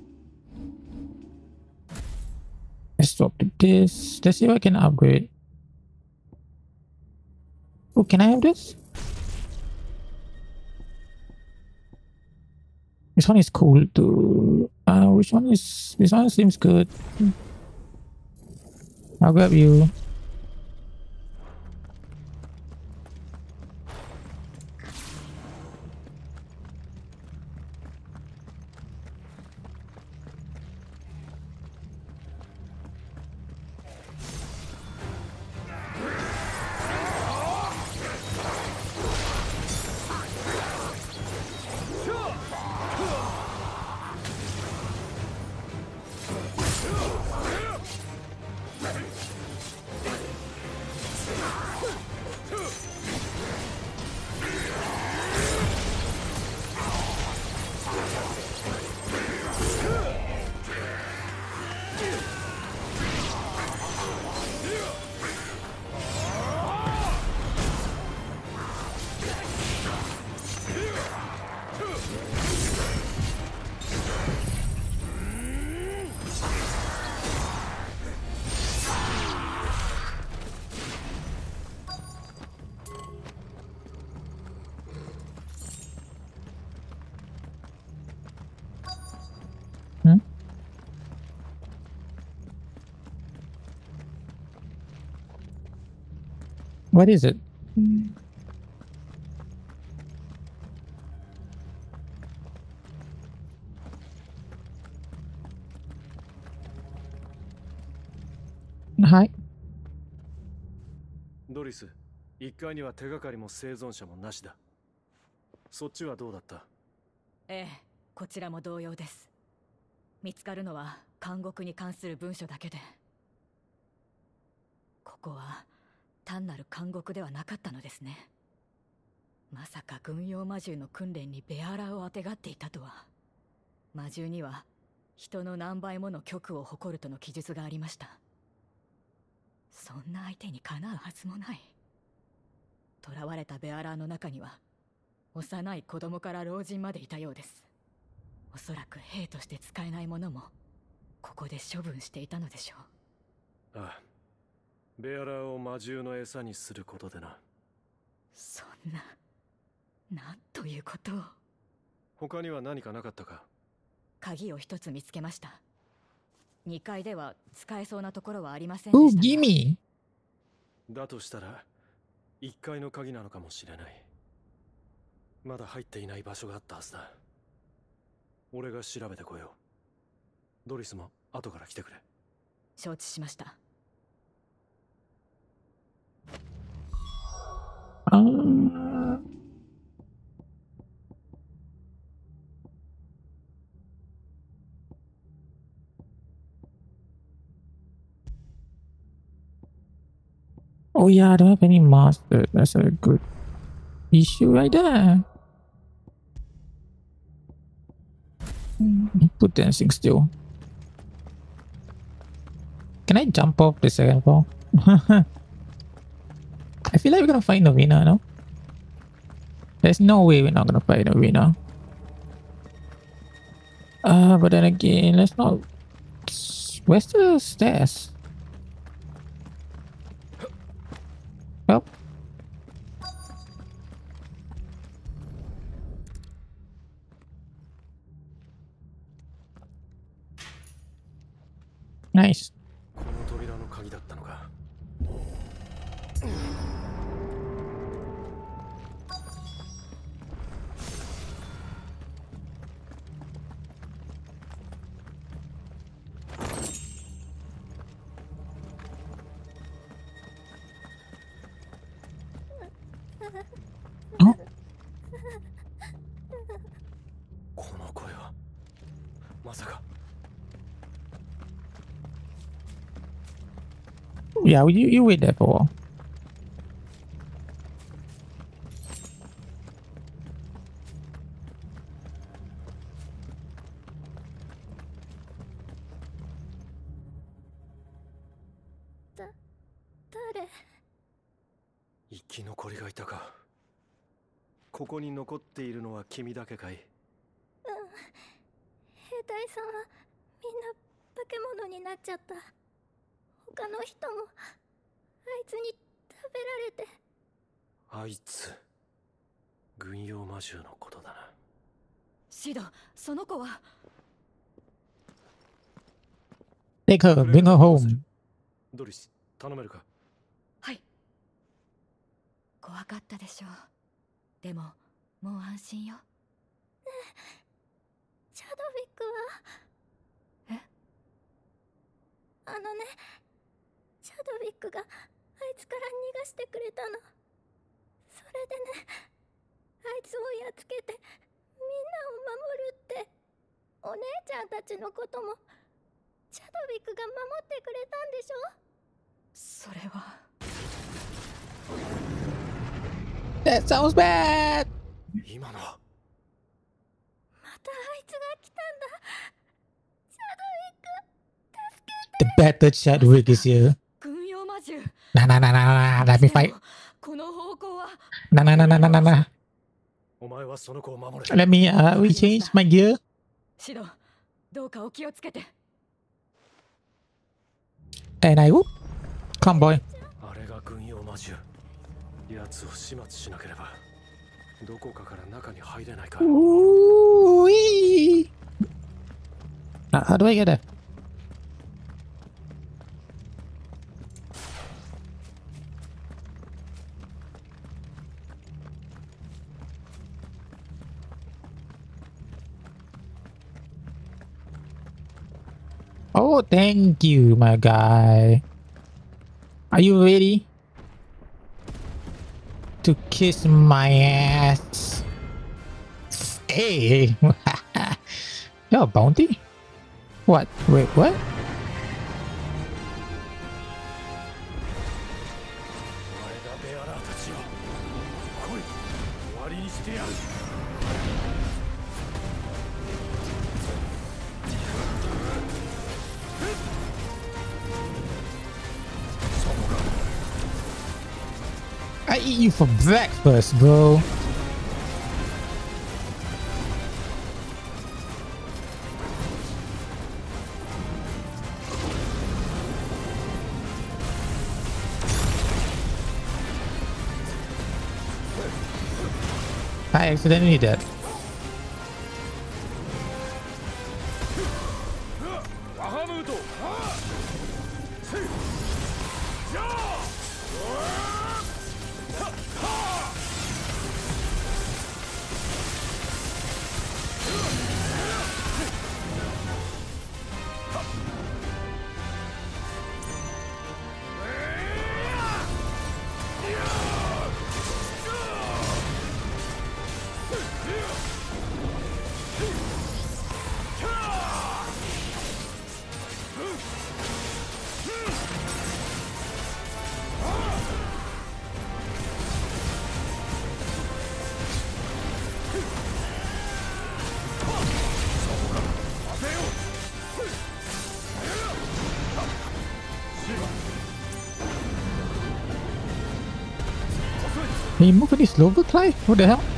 let's swap to this. Let's see if I can upgrade. Oh, can I have this? This one is cool too. Uh which one is this one seems good. I'll grab you. What is it? Hi. ドリス、いっかいには手がかりも生存者もなしだ。そっちはどうだった？ ええ、こちらも同様です。見つかるのは監獄に関する文書だけで。ここは単なる監獄ではなかったのですね。まさか軍用魔獣の訓練にベアラーをあてがっていたとは。魔獣には人の何倍もの極を誇るとの記述がありました。そんな相手にかなうはずもない。囚われたベアラーの中には幼い子供から老人までいたようです。おそらく兵として使えないものもここで処分していたのでしょう。 ああ、ベアラーを魔獣の餌にすることでな。 そんな、なんということを。 他には何かなかったか？ 鍵を一つ見つけました。にかいでは使えそうなところはありませんでしたが。 ギミだとしたらいっかいの鍵なのかもしれない。まだ入っていない場所があったはずだ。俺が調べてこよう。ドリスも後から来てくれ。 承知しました。 Oh yeah, I don't have any master. That's a good issue right there. Put dancing still. Can I jump off the second floor? I feel like we're gonna find a winner, no? There's no way we're not gonna find a winner. Uh, but then again, let's not... Where's the stairs? Well. Nice. この扉の鍵だったのか。この声はまさか。 Yeah, you, you wait there for a while. Da, dare? 生き残りがいたか。ここに残っているのは君だけかい？ うん。兵隊さんはみんな化け物になっちゃった。他の人もあいつに食べられて。 あいつ軍用魔獣のことだな。 シド、その子は。 Take her, bring her home. ドリス、頼めるか？ はい。怖かったでしょう。でももう安心よ。ねえ、シャドウィックは？ え？ あのね、シャドウィックがあいつから逃がしてくれたの。それでね、あいつをやっつけてみんなを守るって。お姉ちゃんたちのこともシャドウィックが守ってくれたんでしょ？ それは。 That sounds bad! 今のは。 またあいつが来たんだ。シャドウィック、助けて。 The battered Chadwick is here. 軍用魔獣。 Nah, nah, nah, nah, nah, let me fight. この方向は。 Nah, nah, nah, nah, nah, nah. お前はその子を守れ。 Let me, uh, rechange my gear. シド、どうかお気をつけて。 And I whoop. Come, boy. あれが軍用魔獣。奴を始末しなければどこかから中に入れないか。 Ooh wee. Uh, how do I get there? Oh, thank you, my guy. Are you ready to kiss my ass? Hey, you're a bounty? What? Wait, what? ベアラーたちよ、来い、終わりにしてやる。 I eat you for breakfast, bro. I accidentally did that. Can you move any slower, Clive? What the hell?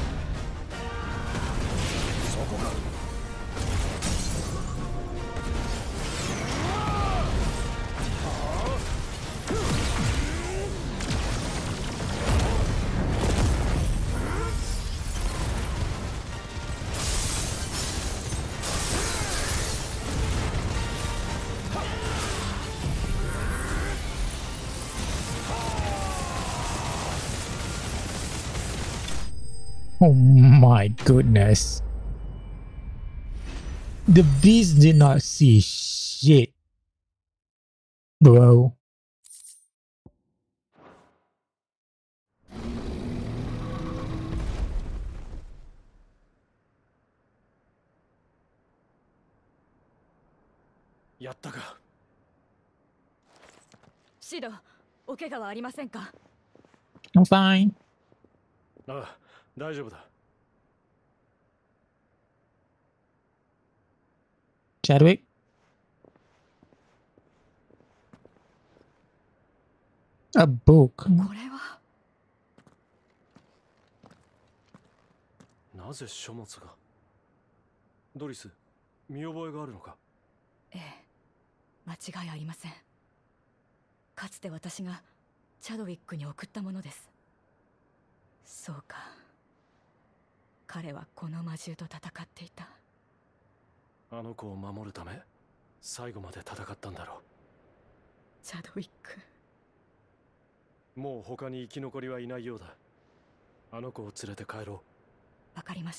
Oh my goodness. The beast did not see shit, bro. やったか。 シド、お怪我はありませんか？ I'm fine. ああ、大丈夫だ。 Chadwick? A book. これはなぜ書物が。ドリス、見覚えがあるのか？ ええ、間違いありません。かつて私がチャドウィックに送ったものです。そうか。彼はこの魔獣と戦っていた。 あの子を守るため最後まで戦ったんだろう。 チャドウィック。 もう他に生き残りはいないようだ。あの子を連れて帰ろう。わかりました。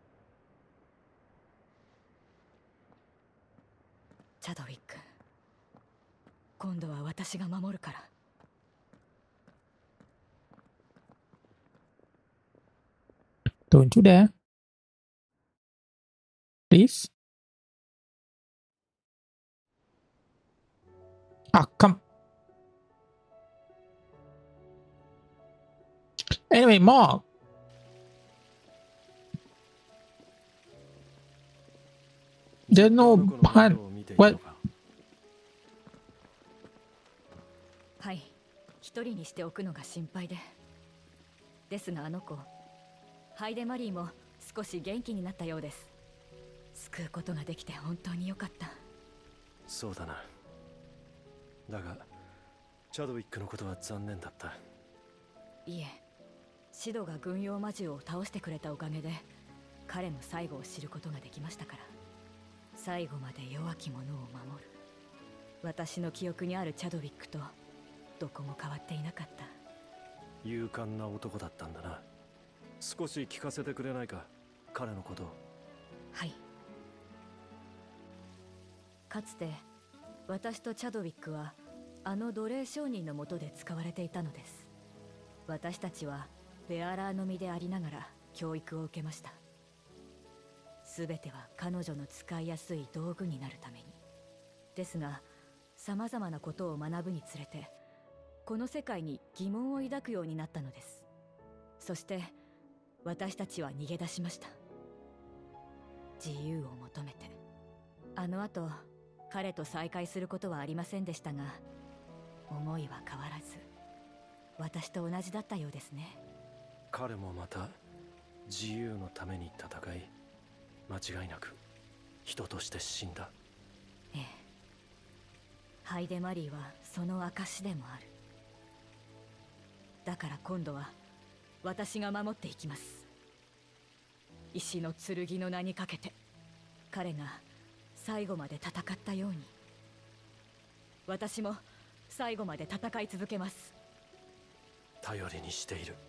チャドウィック、今度は私が守るから。 Don't you dare. Please. Ah, come. Anyway, Mark. There's no part. What? はい、一人にしておくのが心配で。ですがあの子、ハイデマリーも少し元気になったようです。救うことができて本当に良かった。 そうだな。だがチャドウィックのことは残念だった。 いえ、シドが軍用魔獣を倒してくれたおかげで彼の最後を知ることができましたから。最後まで弱き者を守る。私の記憶にあるチャドウィックとどこも変わっていなかった。 勇敢な男だったんだな。少し聞かせてくれないか、彼のことを。 はい。かつて私とチャドウィックはあの奴隷商人の下で使われていたのです。私たちはベアラーの身でありながら教育を受けました。すべては彼女の使いやすい道具になるために。ですが、さまざまなことを学ぶにつれてこの世界に疑問を抱くようになったのです。そして私たちは逃げ出しました。自由を求めて。あの後彼と再会することはありませんでしたが、思いは変わらず。 私と同じだったようですね。 彼もまた自由のために戦い、間違いなく人として死んだ。 ええ、ハイデマリーはその証でもある。だから今度は私が守っていきます。石の剣の名にかけて、彼が最後まで戦ったように、私も最後まで戦い続けます。 頼りにしている。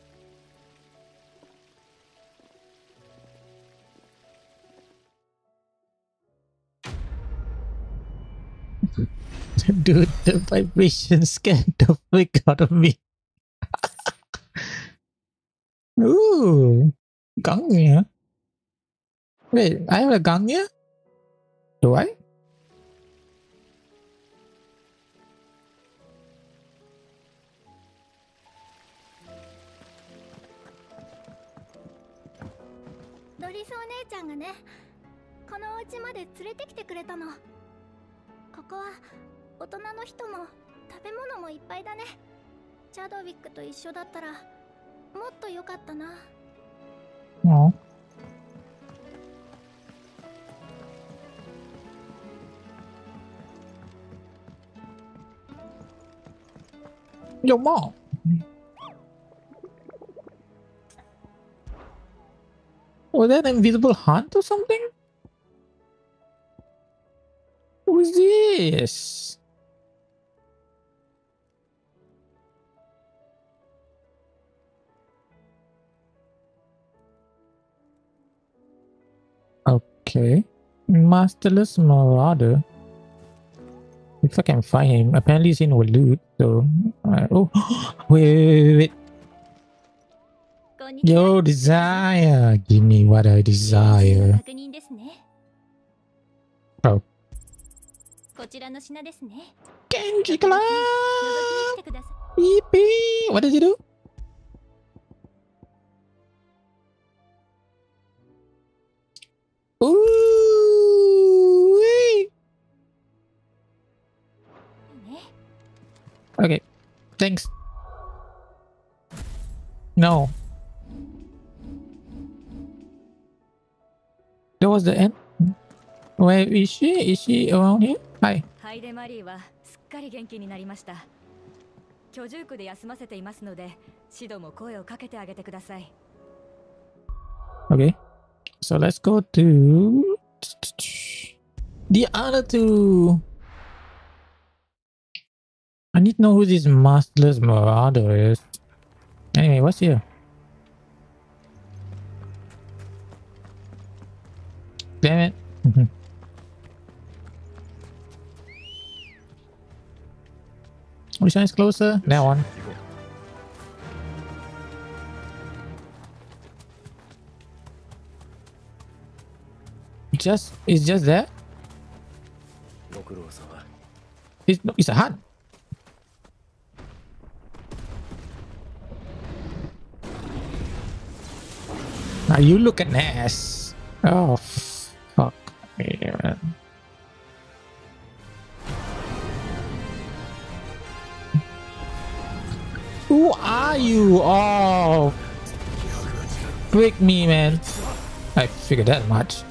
Dude, the vibration scared the freak out of me. Ooh, Gangya. Wait, I have a Gangya? Do I? Doris お姉ちゃんがね、このお家まで連れてきてくれたの。ここは大人の人も食べ物もいっぱいだね。チャドウィックと一緒だったらもっと良かったな。 No. Your mom. Was that an invisible hunt or something? Who's this? Okay. Masterless Marauder. If I can find him. Apparently he's in Walud, so... Uh, oh! Wait, wait, wait, wait. Yo, desire! Give me what I desire. Oh. こちらの品ですね。 Genji Club! Yippee! What does he do? Ooh! Okay, thanks. No. That was the end? Where is she? Is she around here? Hi. ハイデマリーはすっかり元気になりました。居住区で休ませていますので、シドも声をかけてあげてください。 Okay. So let's go to the other two. I need to know who this Masterless Marauder is. Anyway, what's here? Damn it. Which one is closer? That one. Just, it's just that? It's, it's a hunt. Now you look at ass. Oh, fuck me, man. Who are you? Oh, break me, man. I figured that much.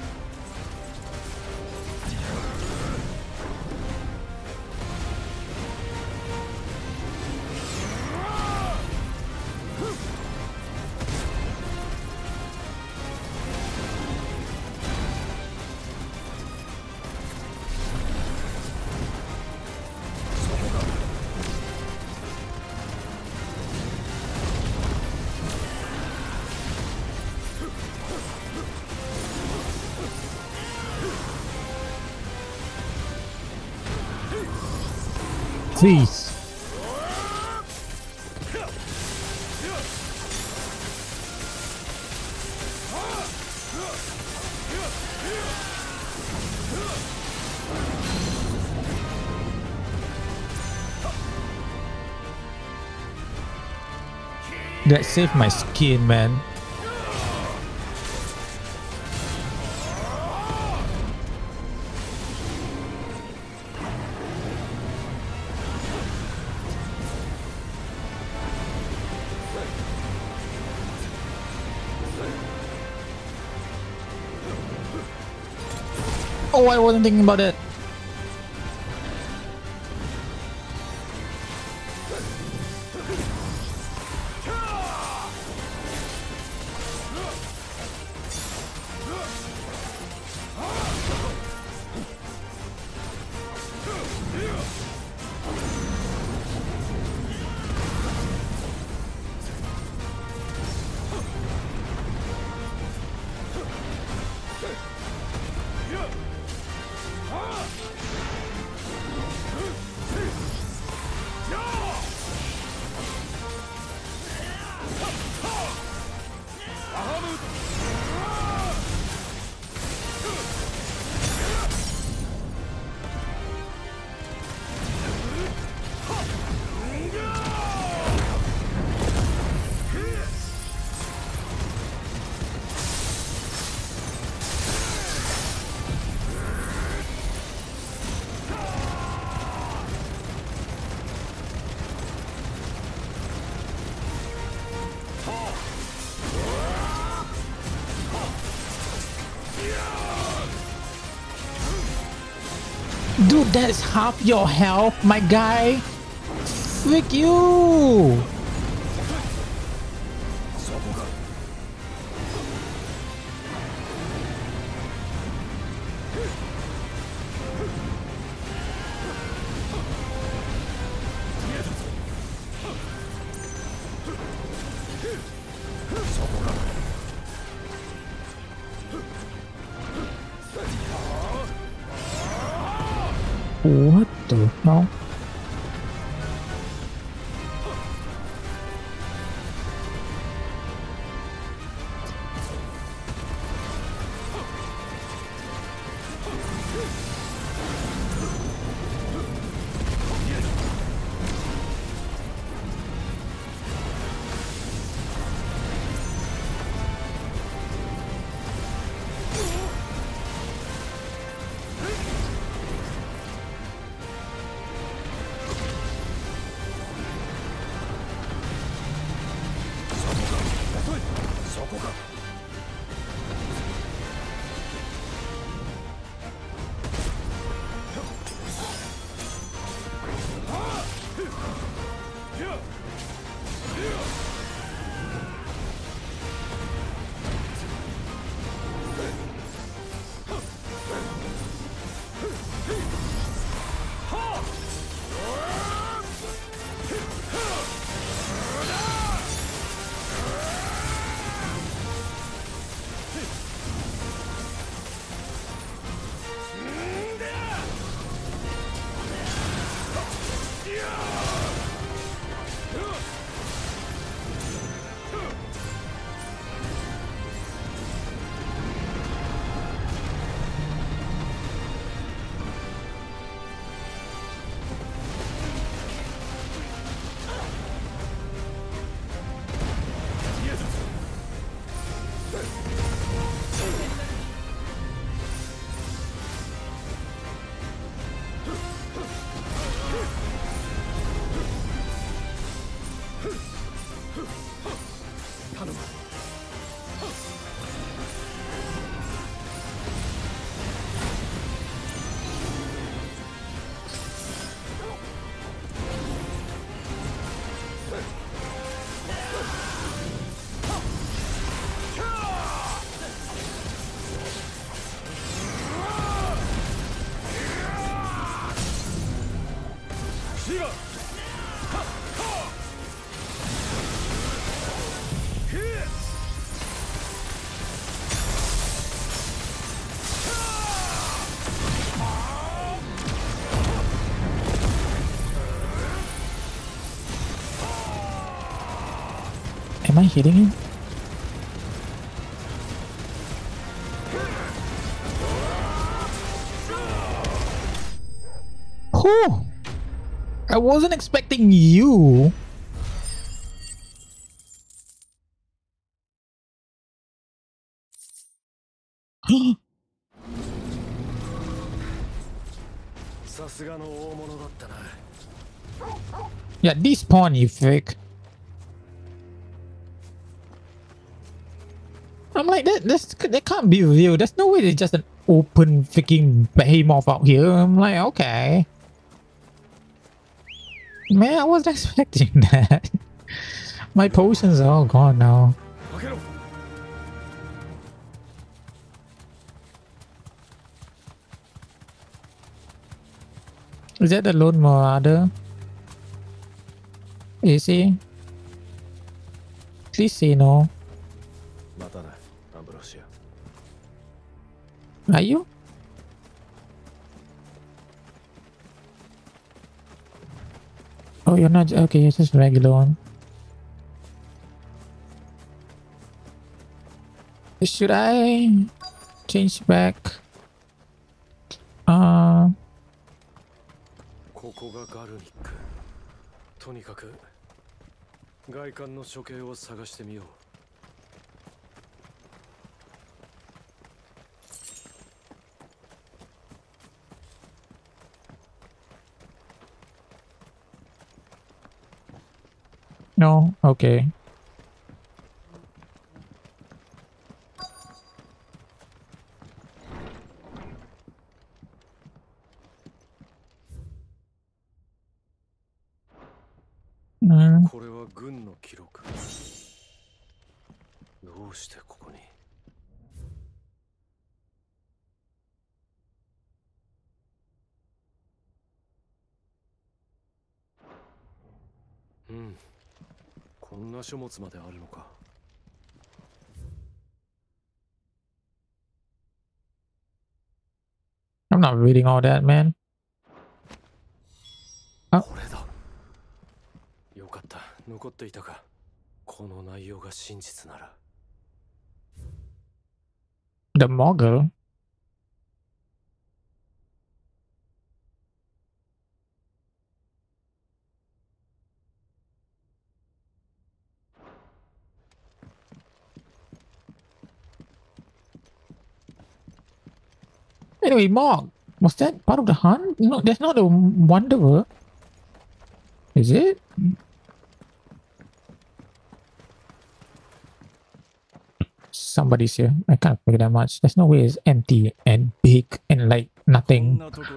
Please. That saved my skin, man. Oh, I wasn't thinking about it. Dude, that is half your health, my guy. Frick you. What the hell? Am I hitting him? Oh, I wasn't expecting you. Yeah, despawn, you freak. I'm like, that, that's, that can't be real. There's no way they just open freaking behemoth out here. I'm like, okay. Man, I wasn't expecting that. My potions are all gone now. Is that the Lone Marauder? Is he? Please say no. Are you? Oh, you're not. Okay, you're just regular one. Should I change back? Uh. ここがガルニック。とにかく外観の処刑を探してみよう。 No? Okay. Mm. これは軍の記録。どうしてここに。うん。こんな書物まであるのか。 I'm not reading all that, man. これだ。よかった。残っていたか。この内容が真実なら。 The Mogul? Anyway, Mog, was that part of the hunt? No, that's not a Wanderer. Is it? Somebody's here. I can't figure that much. There's no way it's empty and big and like nothing.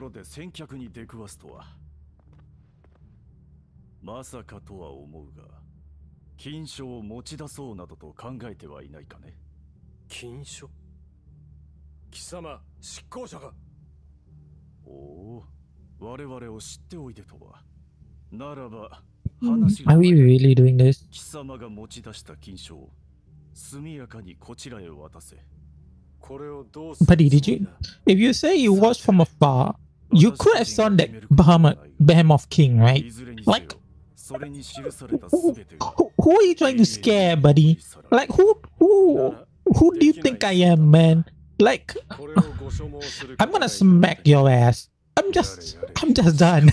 まさかとは思うが、金書を持ち出そうなどと考えてはいないかね。 金書？貴様、執行者か。 おお、我々を知っておいでとは。ならば、 Are we really doing this? 貴様が持ち出した金書を速やかにこちらへ渡せ。 Buddy, did you? If you say you watched from afar, you could have seen that Behemoth, Behemoth King, right? Like, who, who are you trying to scare, buddy? Like, who, who, who do you think I am, man? Like, I'm gonna smack your ass. I'm just, I'm just done.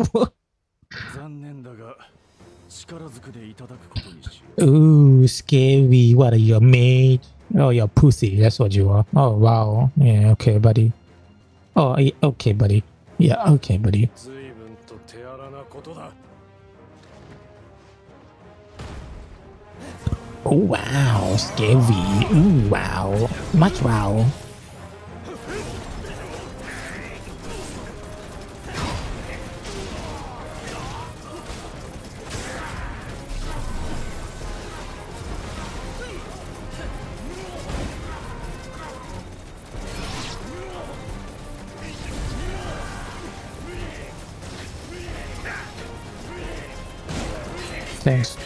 Ooh, scary. What are you, a mage? Oh, you're a pussy. That's what you are. Oh, wow. Yeah, okay, buddy. Oh, yeah, okay, buddy. Yeah, okay, buddy. Oh, wow. Scary. Ooh, wow. Much wow. Thanks.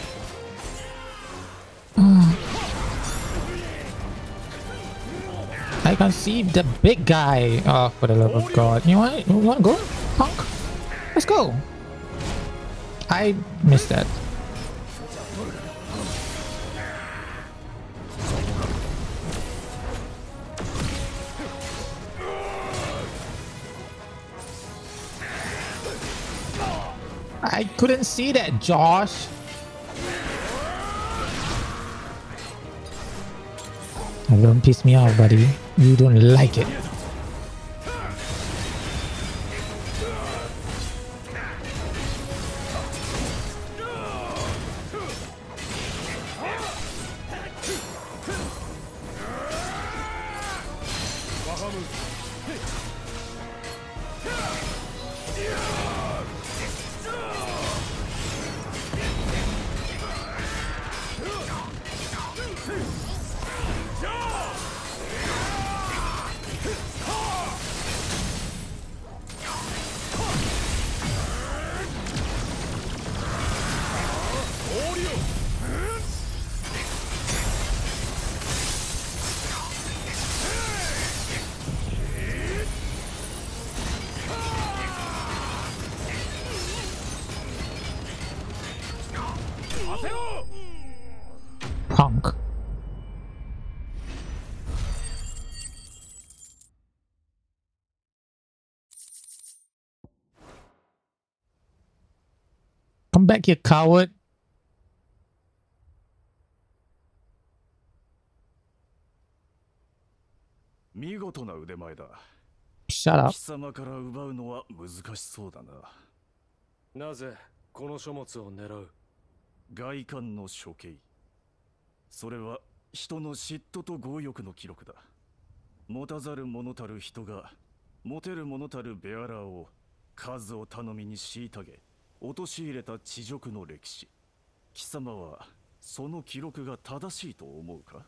I can see the big guy. Oh, for the love of God. You want, you want to go, punk? Let's go. I missed that. I couldn't see that, Josh. Don't piss me off, buddy. You don't like it. Punk. Come back, you coward. 見事な腕前だ。 Shut up. 貴様から奪うのは難しそうだな。 なぜこの書物を狙う？ 外観の処刑。それは人の嫉妬と強欲の記録だ。持たざる者たる人が持てる者たるベアラーを数を頼みに虐げ陥れた恥辱の歴史。貴様はその記録が正しいと思うか？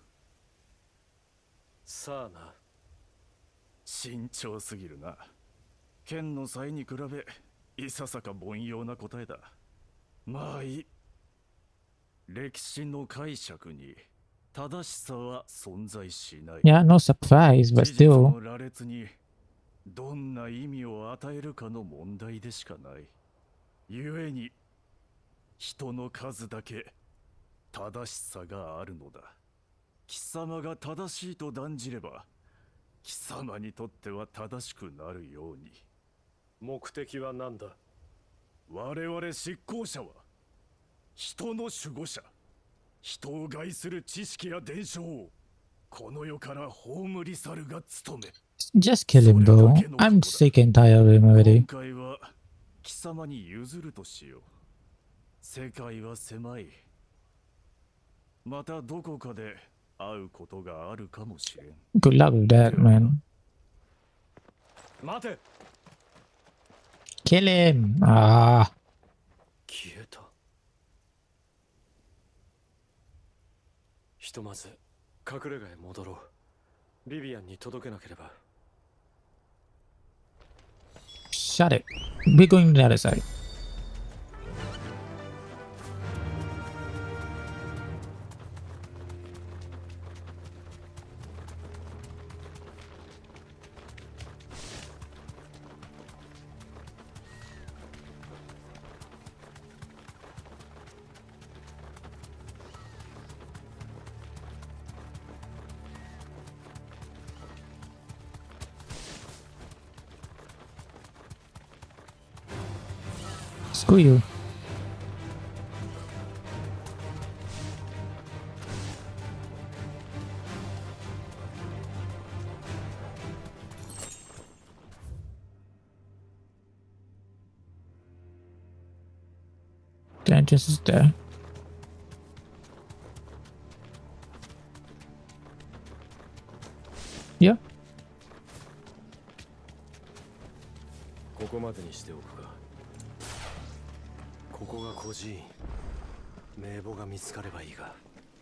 さあな。 慎重すぎるな。剣の際に比べいささか凡庸な答えだ。まあいい。歴史の解釈に正しさは存在しない。 Yeah, no surprise, but 事実 still. の羅列にどんな意味を与えるかの問題でしかない。故に人の数だけ正しさがあるのだ。貴様が正しいと断じれば貴様にとっては正しくなるように。 目的は何だ？ 我々執行者は人の守護者、人を害する知識や伝承をこの世から葬り去るが務め。 Just kill him, bro. I'm sick and tired of him 今 already. 回は貴様に譲るとしよう。世界は狭い。またどこかで会うことがあるかもしれん。 Good luck with that, man. 待て。 Kill him. Ah. 消えた。ひとまず隠れ家へ戻ろう。ビビアンに届けなければ。 Shut it. We're going to the other side. Screw you. The entrance is there. Yeah. ここまでにしておくか。ここが孤児院。名簿が見つかればいいが。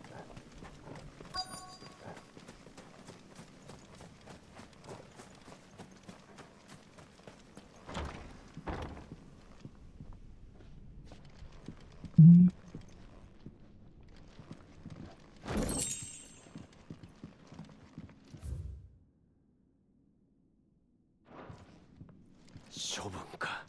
処分か。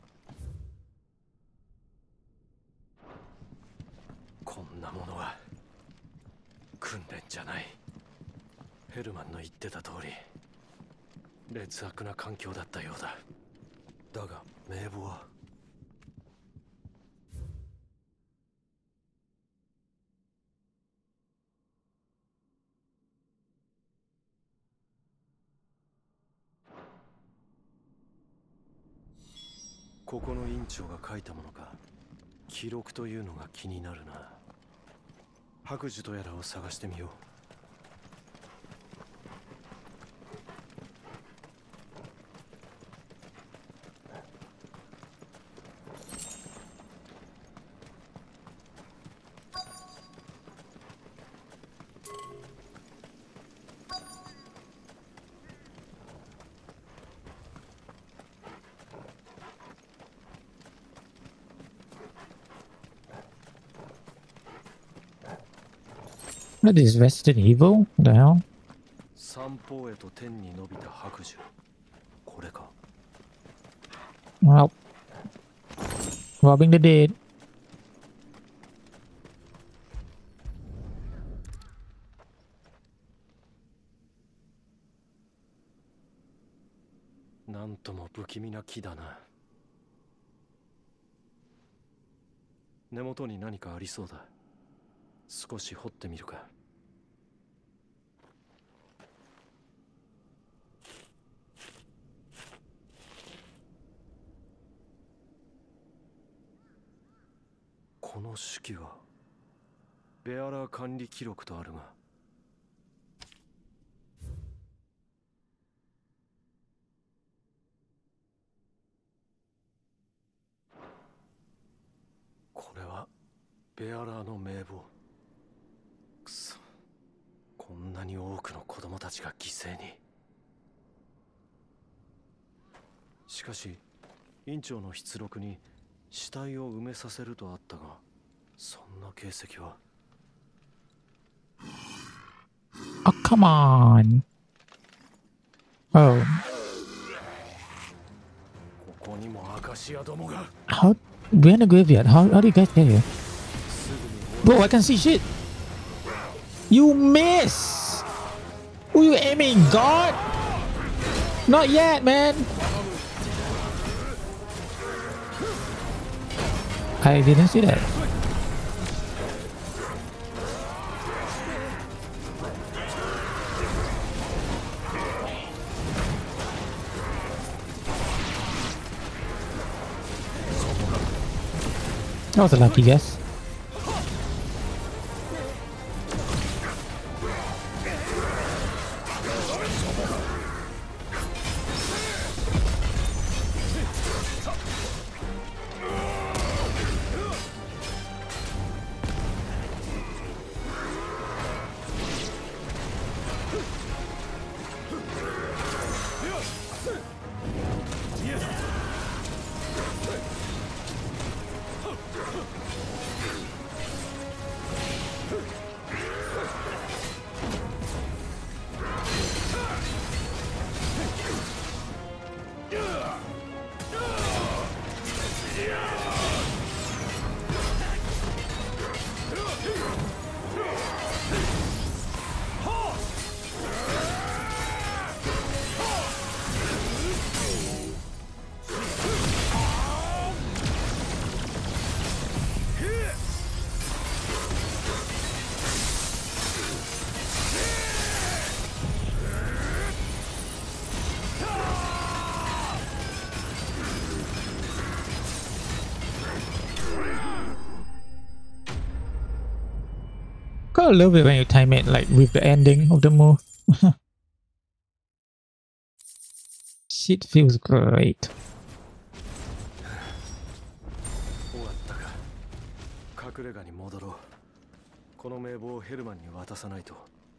こんなものは訓練じゃない。ヘルマンの言ってた通り劣悪な環境だったようだ。だが名簿は。ここの院長が書いたものか。記録というのが気になるな。白寿とやらを探してみよう。 What is Resident Evil? What the hell? 三方へと天に伸びた白寿。これか。 Well, robbing the dead. なんとも不気味な木だな。根元に何かありそうだ。少し掘ってみるか。この手記はベアラー管理記録とあるが、これはベアラーの名簿。くそ、こんなに多くの子供たちが犠牲に。しかし院長の筆録に死体を埋めさせるとあったが、そんな形跡は。 Oh, come on. Oh. ここにもアカシアどもが。 How? We're in a graveyard. How, how do you guys get here? Bro, I can see shit. You miss. Who you aiming? God? Not yet, man. I didn't see that. That was a lucky guess. Got a little bit when you time it like with the ending of the move. Shit feels great. 終わったか。隠れ家に戻ろう。この名簿をヘルマンに渡さないと。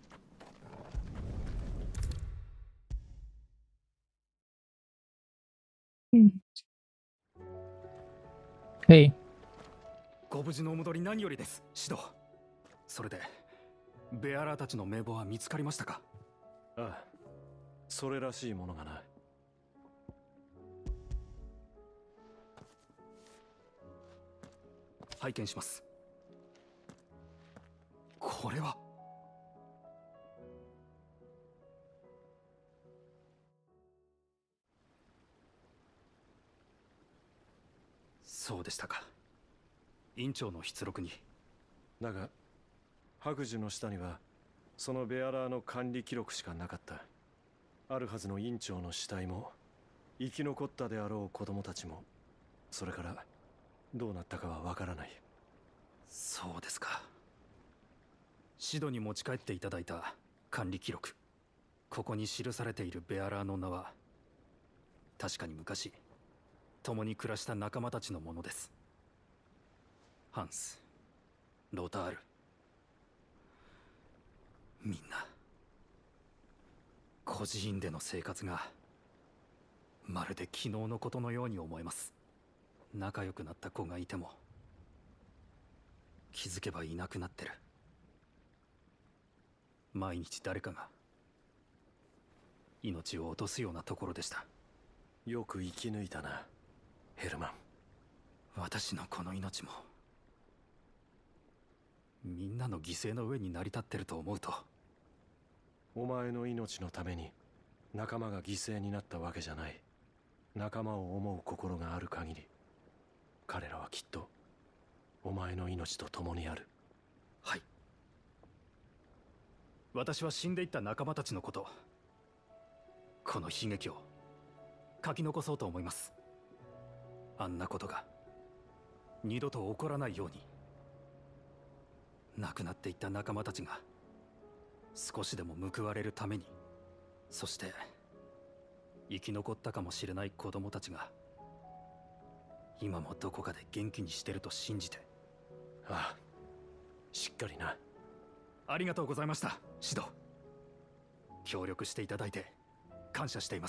Hey. ご無事のお戻り何よりです、シド。それでベアラーたちの名簿は見つかりましたか？ ああ、それらしいものがな。 拝見します。これはそうでしたか。院長の筆録に。 だが白寿の下にはそのベアラーの管理記録しかなかった。あるはずの院長の死体も生き残ったであろう子供たちも、それからどうなったかはわからない。 そうですか。シドに持ち帰っていただいた管理記録、ここに記されているベアラーの名は確かに昔共に暮らした仲間たちのものです。ハンス、ロタール、みんな孤児院での生活がまるで昨日のことのように思えます。仲良くなった子がいても気づけばいなくなってる。毎日誰かが命を落とすようなところでした。 よく生き抜いたな、ヘルマン。 私のこの命もみんなの犠牲の上に成り立ってると思うと。 お前の命のために仲間が犠牲になったわけじゃない。 仲間を思う心がある限り、彼らはきっとお前の命と共にある。 はい。私は死んでいった仲間たちのこと、この悲劇を書き残そうと思います。あんなことが二度と起こらないように。亡くなっていった仲間たちが少しでも報われるために、そして生き残ったかもしれない子供たちが今もどこかで元気にしてると信じて。 ああ、しっかりな。 ありがとうございました、シド。協力していただいて感謝しています。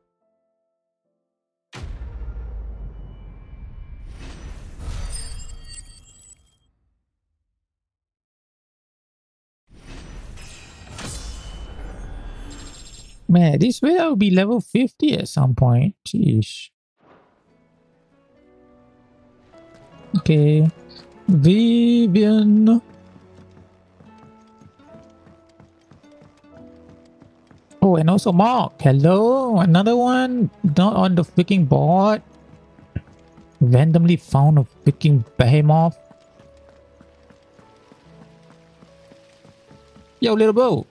Man, this way I'll be level fifty at some point. Jeez. Okay. Vivian. Oh, and also Mark. Hello. Another one. Not on the freaking board. Randomly found a freaking behemoth. Yo, little bro.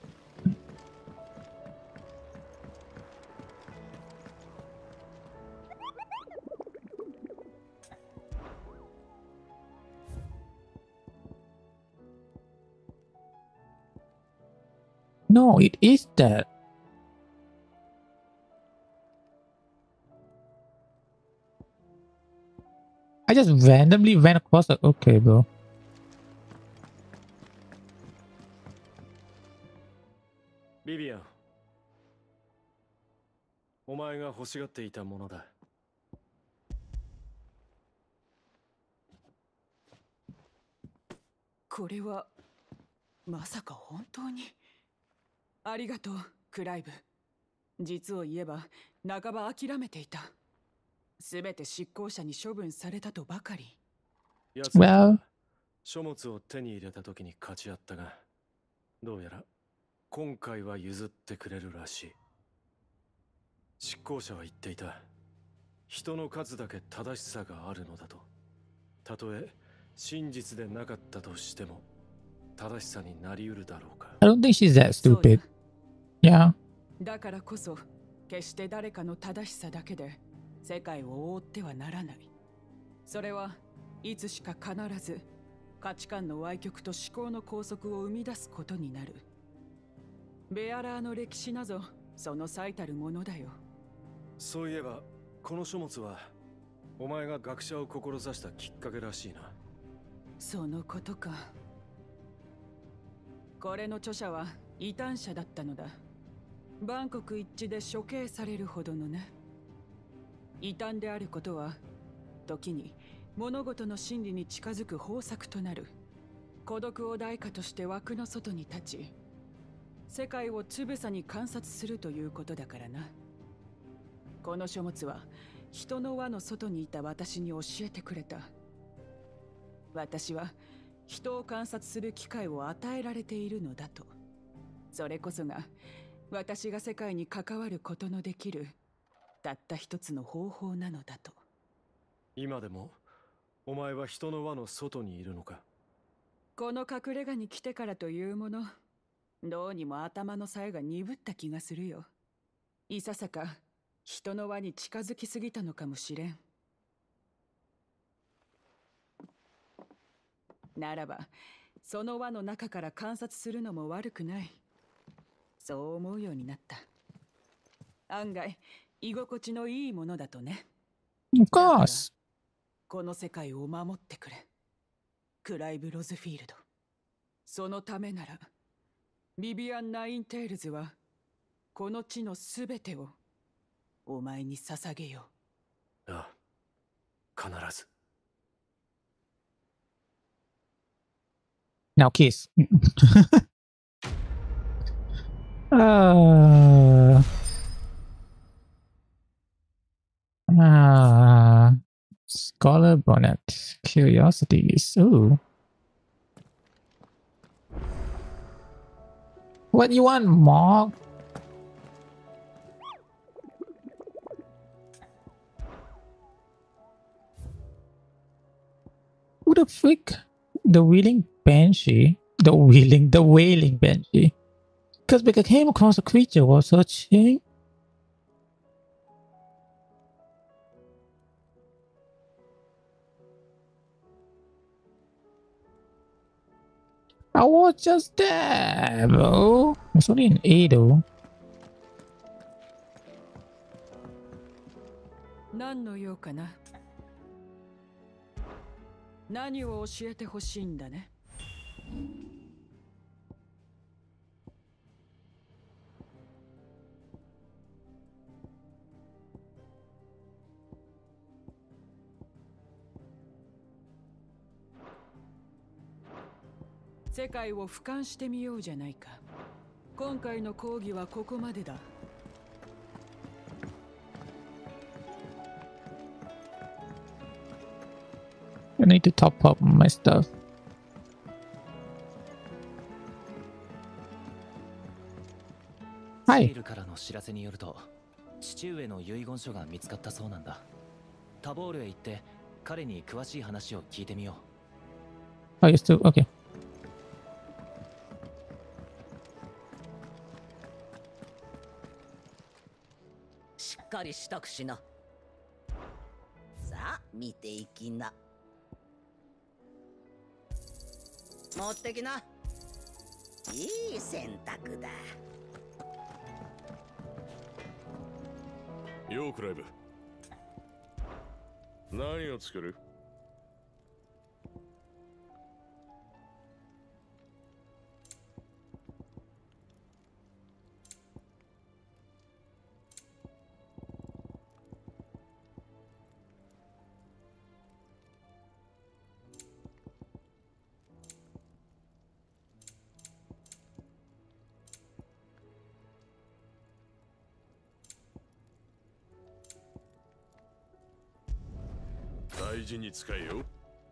No, it is that. I just randomly ran across it. Okay, bro. ビビアン、お前が欲しがっていたものだ。 これはまさか本当に。ありがとう、クライブ。実を言えば半ば諦めていた。すべて執行者に処分されたとばかり。 奴は書物を手に入れた時に勝ち合ったが、どうやら今回は譲ってくれるらしい。執行者は言っていた。人の数だけ正しさがあるのだと。たとえ真実でなかったとしても、正しさになりうるだろうか。 I don't think she's that stupid. Yeah. だからこそ、決して誰かの正しさだけで世界を覆ってはならない。それはいつしか必ず価値観の歪曲と思考の拘束を生み出すことになる。ベアラーの歴史などその最たるものだよ。 そういえばこの書物はお前が学者を志したきっかけらしいな。 そのことか。これの著者は異端者だったのだ。万国一致で処刑されるほどのね。異端であることは時に物事の真理に近づく方策となる。孤独を代価として枠の外に立ち、世界をつぶさに観察するということだからな。この書物は人の輪の外にいた私に教えてくれた。私は人を観察する機会を与えられているのだと。それこそが私が世界に関わることのできるたった一つの方法なのだと。 今でもお前は人の輪の外にいるのか。 この隠れ家に来てからというもの、どうにも頭の冴えが鈍った気がするよ。いささか人の輪に近づきすぎたのかもしれん。ならばその輪の中から観察するのも悪くない。そう思うようになった。案外居心地のいいものだとね。 Of course. この世界を守ってくれ、クライブ・ロズフィールド。そのためならビビアン・ナインテールズはこの地のすべてをお前に捧げよう。ああ、必ず。 Now kiss. uh, uh, Scholar Bonnet. Curiosities. Ooh. What you want, Mark? Who the frick? The Wailing Banshee? The Wailing, the Wailing Banshee. Because I came across a creature while searching. I was just there, bro. It's only an A though. 何の用かな。何を教えてほしいんだね。世界を俯瞰してみようじゃないか。今回の講義はここまでだ。 I need to top up my stuff. はい。 シールからの知らせによると、父上の遺言書が見つかったそうなんだ。タボールへ行って彼に詳しい話を聞いてみよう。Oh, you still okay. しっかり支度しな。さあ、見ていきな。持ってきな。いい選択だ。 ようクライブ。何を作る？大事に使えよ。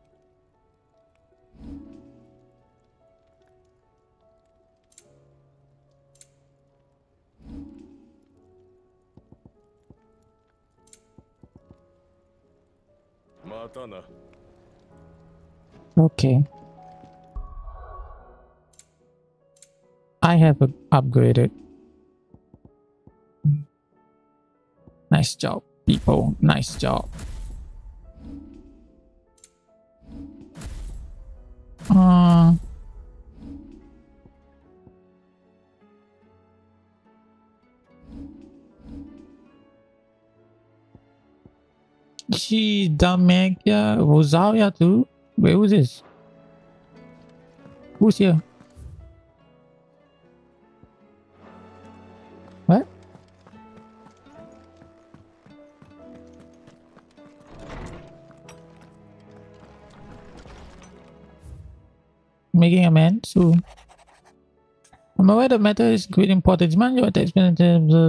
またな。 Okay. I have upgraded. Nice job, people. Nice job. Uh, she Damekia Rosaria too? Wait, who's this? Who's here? What? Making amends soon. I'm aware the matter is great importance. Man, your experience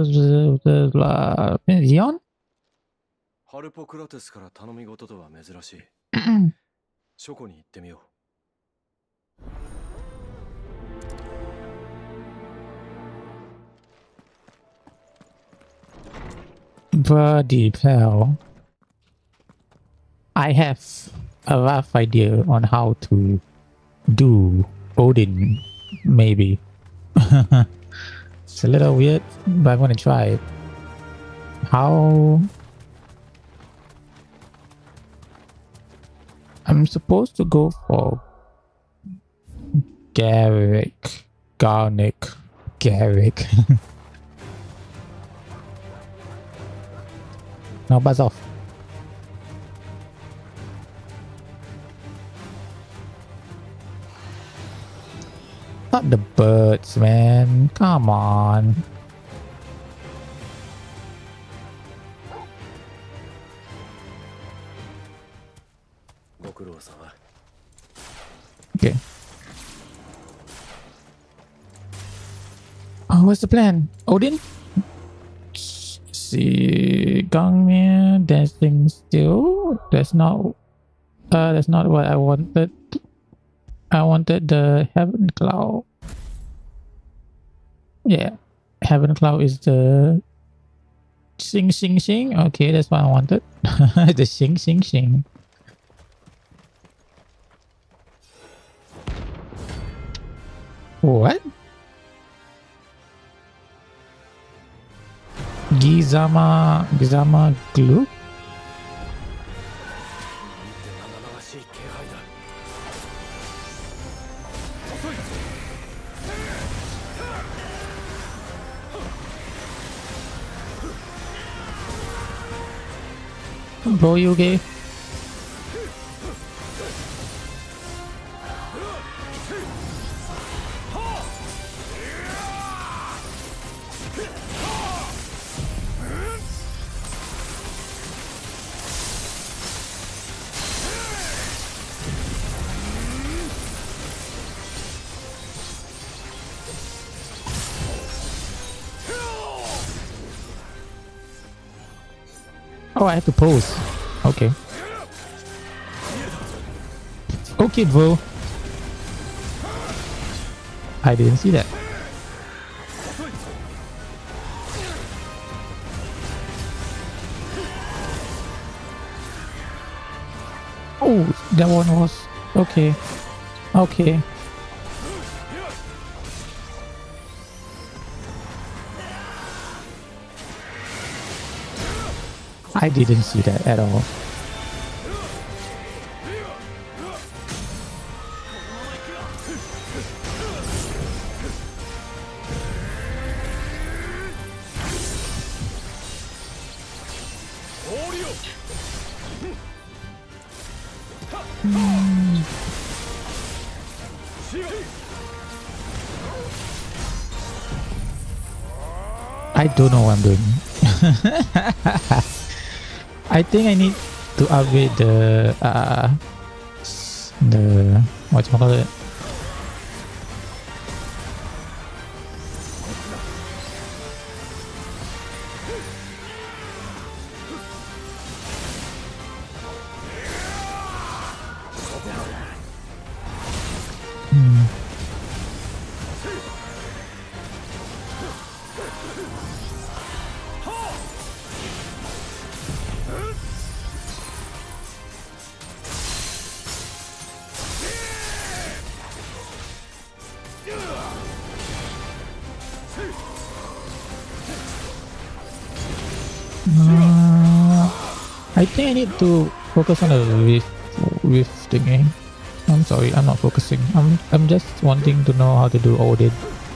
Zion? ハルポクラテスから頼み事とは珍しい。書庫に行ってみよう。Bloody hell. I have a rough idea on how to do Odin, maybe. It's a little weird, but I'm gonna try it. How? I'm supposed to go for Garrick, Garnick, Garrick. No, buzz off. Not the birds, man. Come on. Okay. Oh, what's the plan? Odin? See, Gungnir dancing still. That's not. Uh, that's not what I wanted. I wanted the Heaven Cloud. Yeah, Heaven Cloud is the Sing Sing Sing. Okay, that's what I wanted. The Sing Sing Sing. What? Gizama Gizama glue? Bro, you okay? Oh, I have to pose. Okay. Okay, bro. I didn't see that. Oh, that one was okay. Okay. I didn't see that at all. Hmm. I don't know what I'm doing. I think I need to upgrade the uh the whatchamacallit. Hmm. Uh, I think I need to focus on the rift, rift thingy. I'm sorry, I'm not focusing. I'm I'm just wanting to know how to do Odin.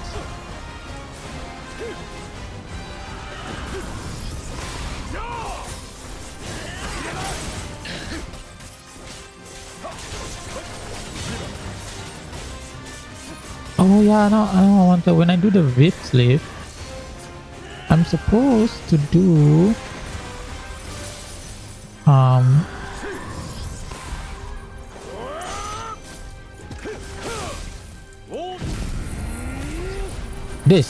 Oh yeah, no, I don't want to. When I do the rift slave, I'm supposed to do um this.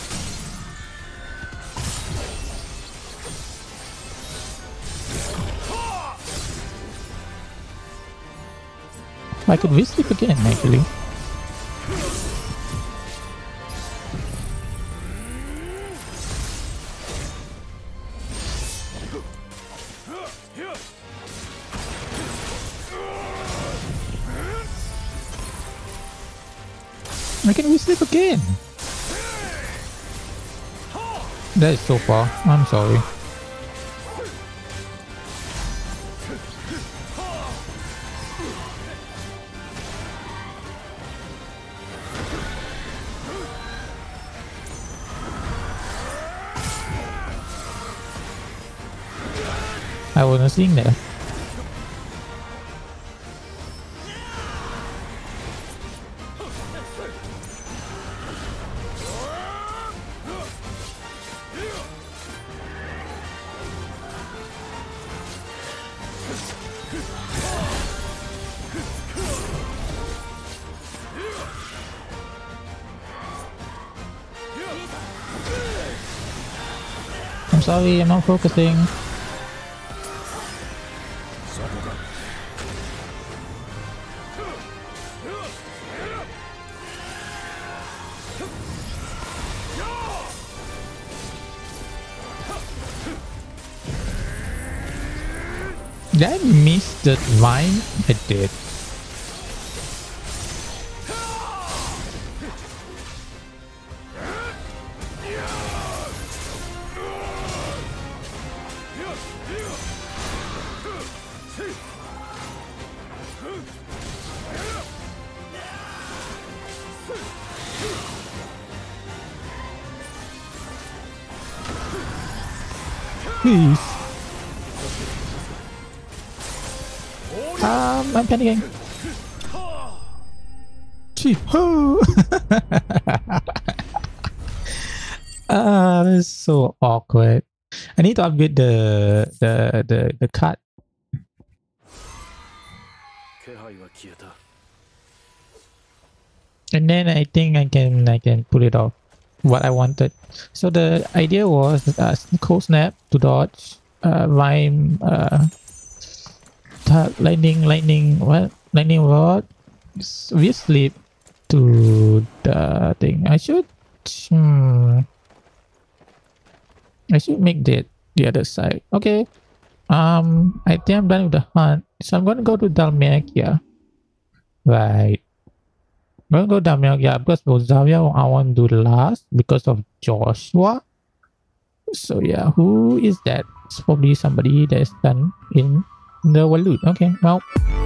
I could whistle again actually. I can whistle again. That is so far. I'm sorry. I wasn't seeing that. I'm sorry, I'm not focusing. Did I miss that vine? I did. Please. Um, I'm panicking. Chief. Ah, this is so awkward. I need to upgrade the the the the card. And then I think I can I can pull it off. What I wanted. So the idea was uh, cold snap to dodge, uh, rhyme, uh, lightning, lightning, what? Lightning rod. We sleep to the thing. I should. Hmm. I should make that the other side. Okay. Um, I think I'm done with the hunt. So I'm gonna go to Dhalmekia. Right. I'm gonna go Dhalmekia because Rosaria I want to do last because of Joshua. So yeah, who is that? It's probably somebody that's done in the Walud. Okay, well.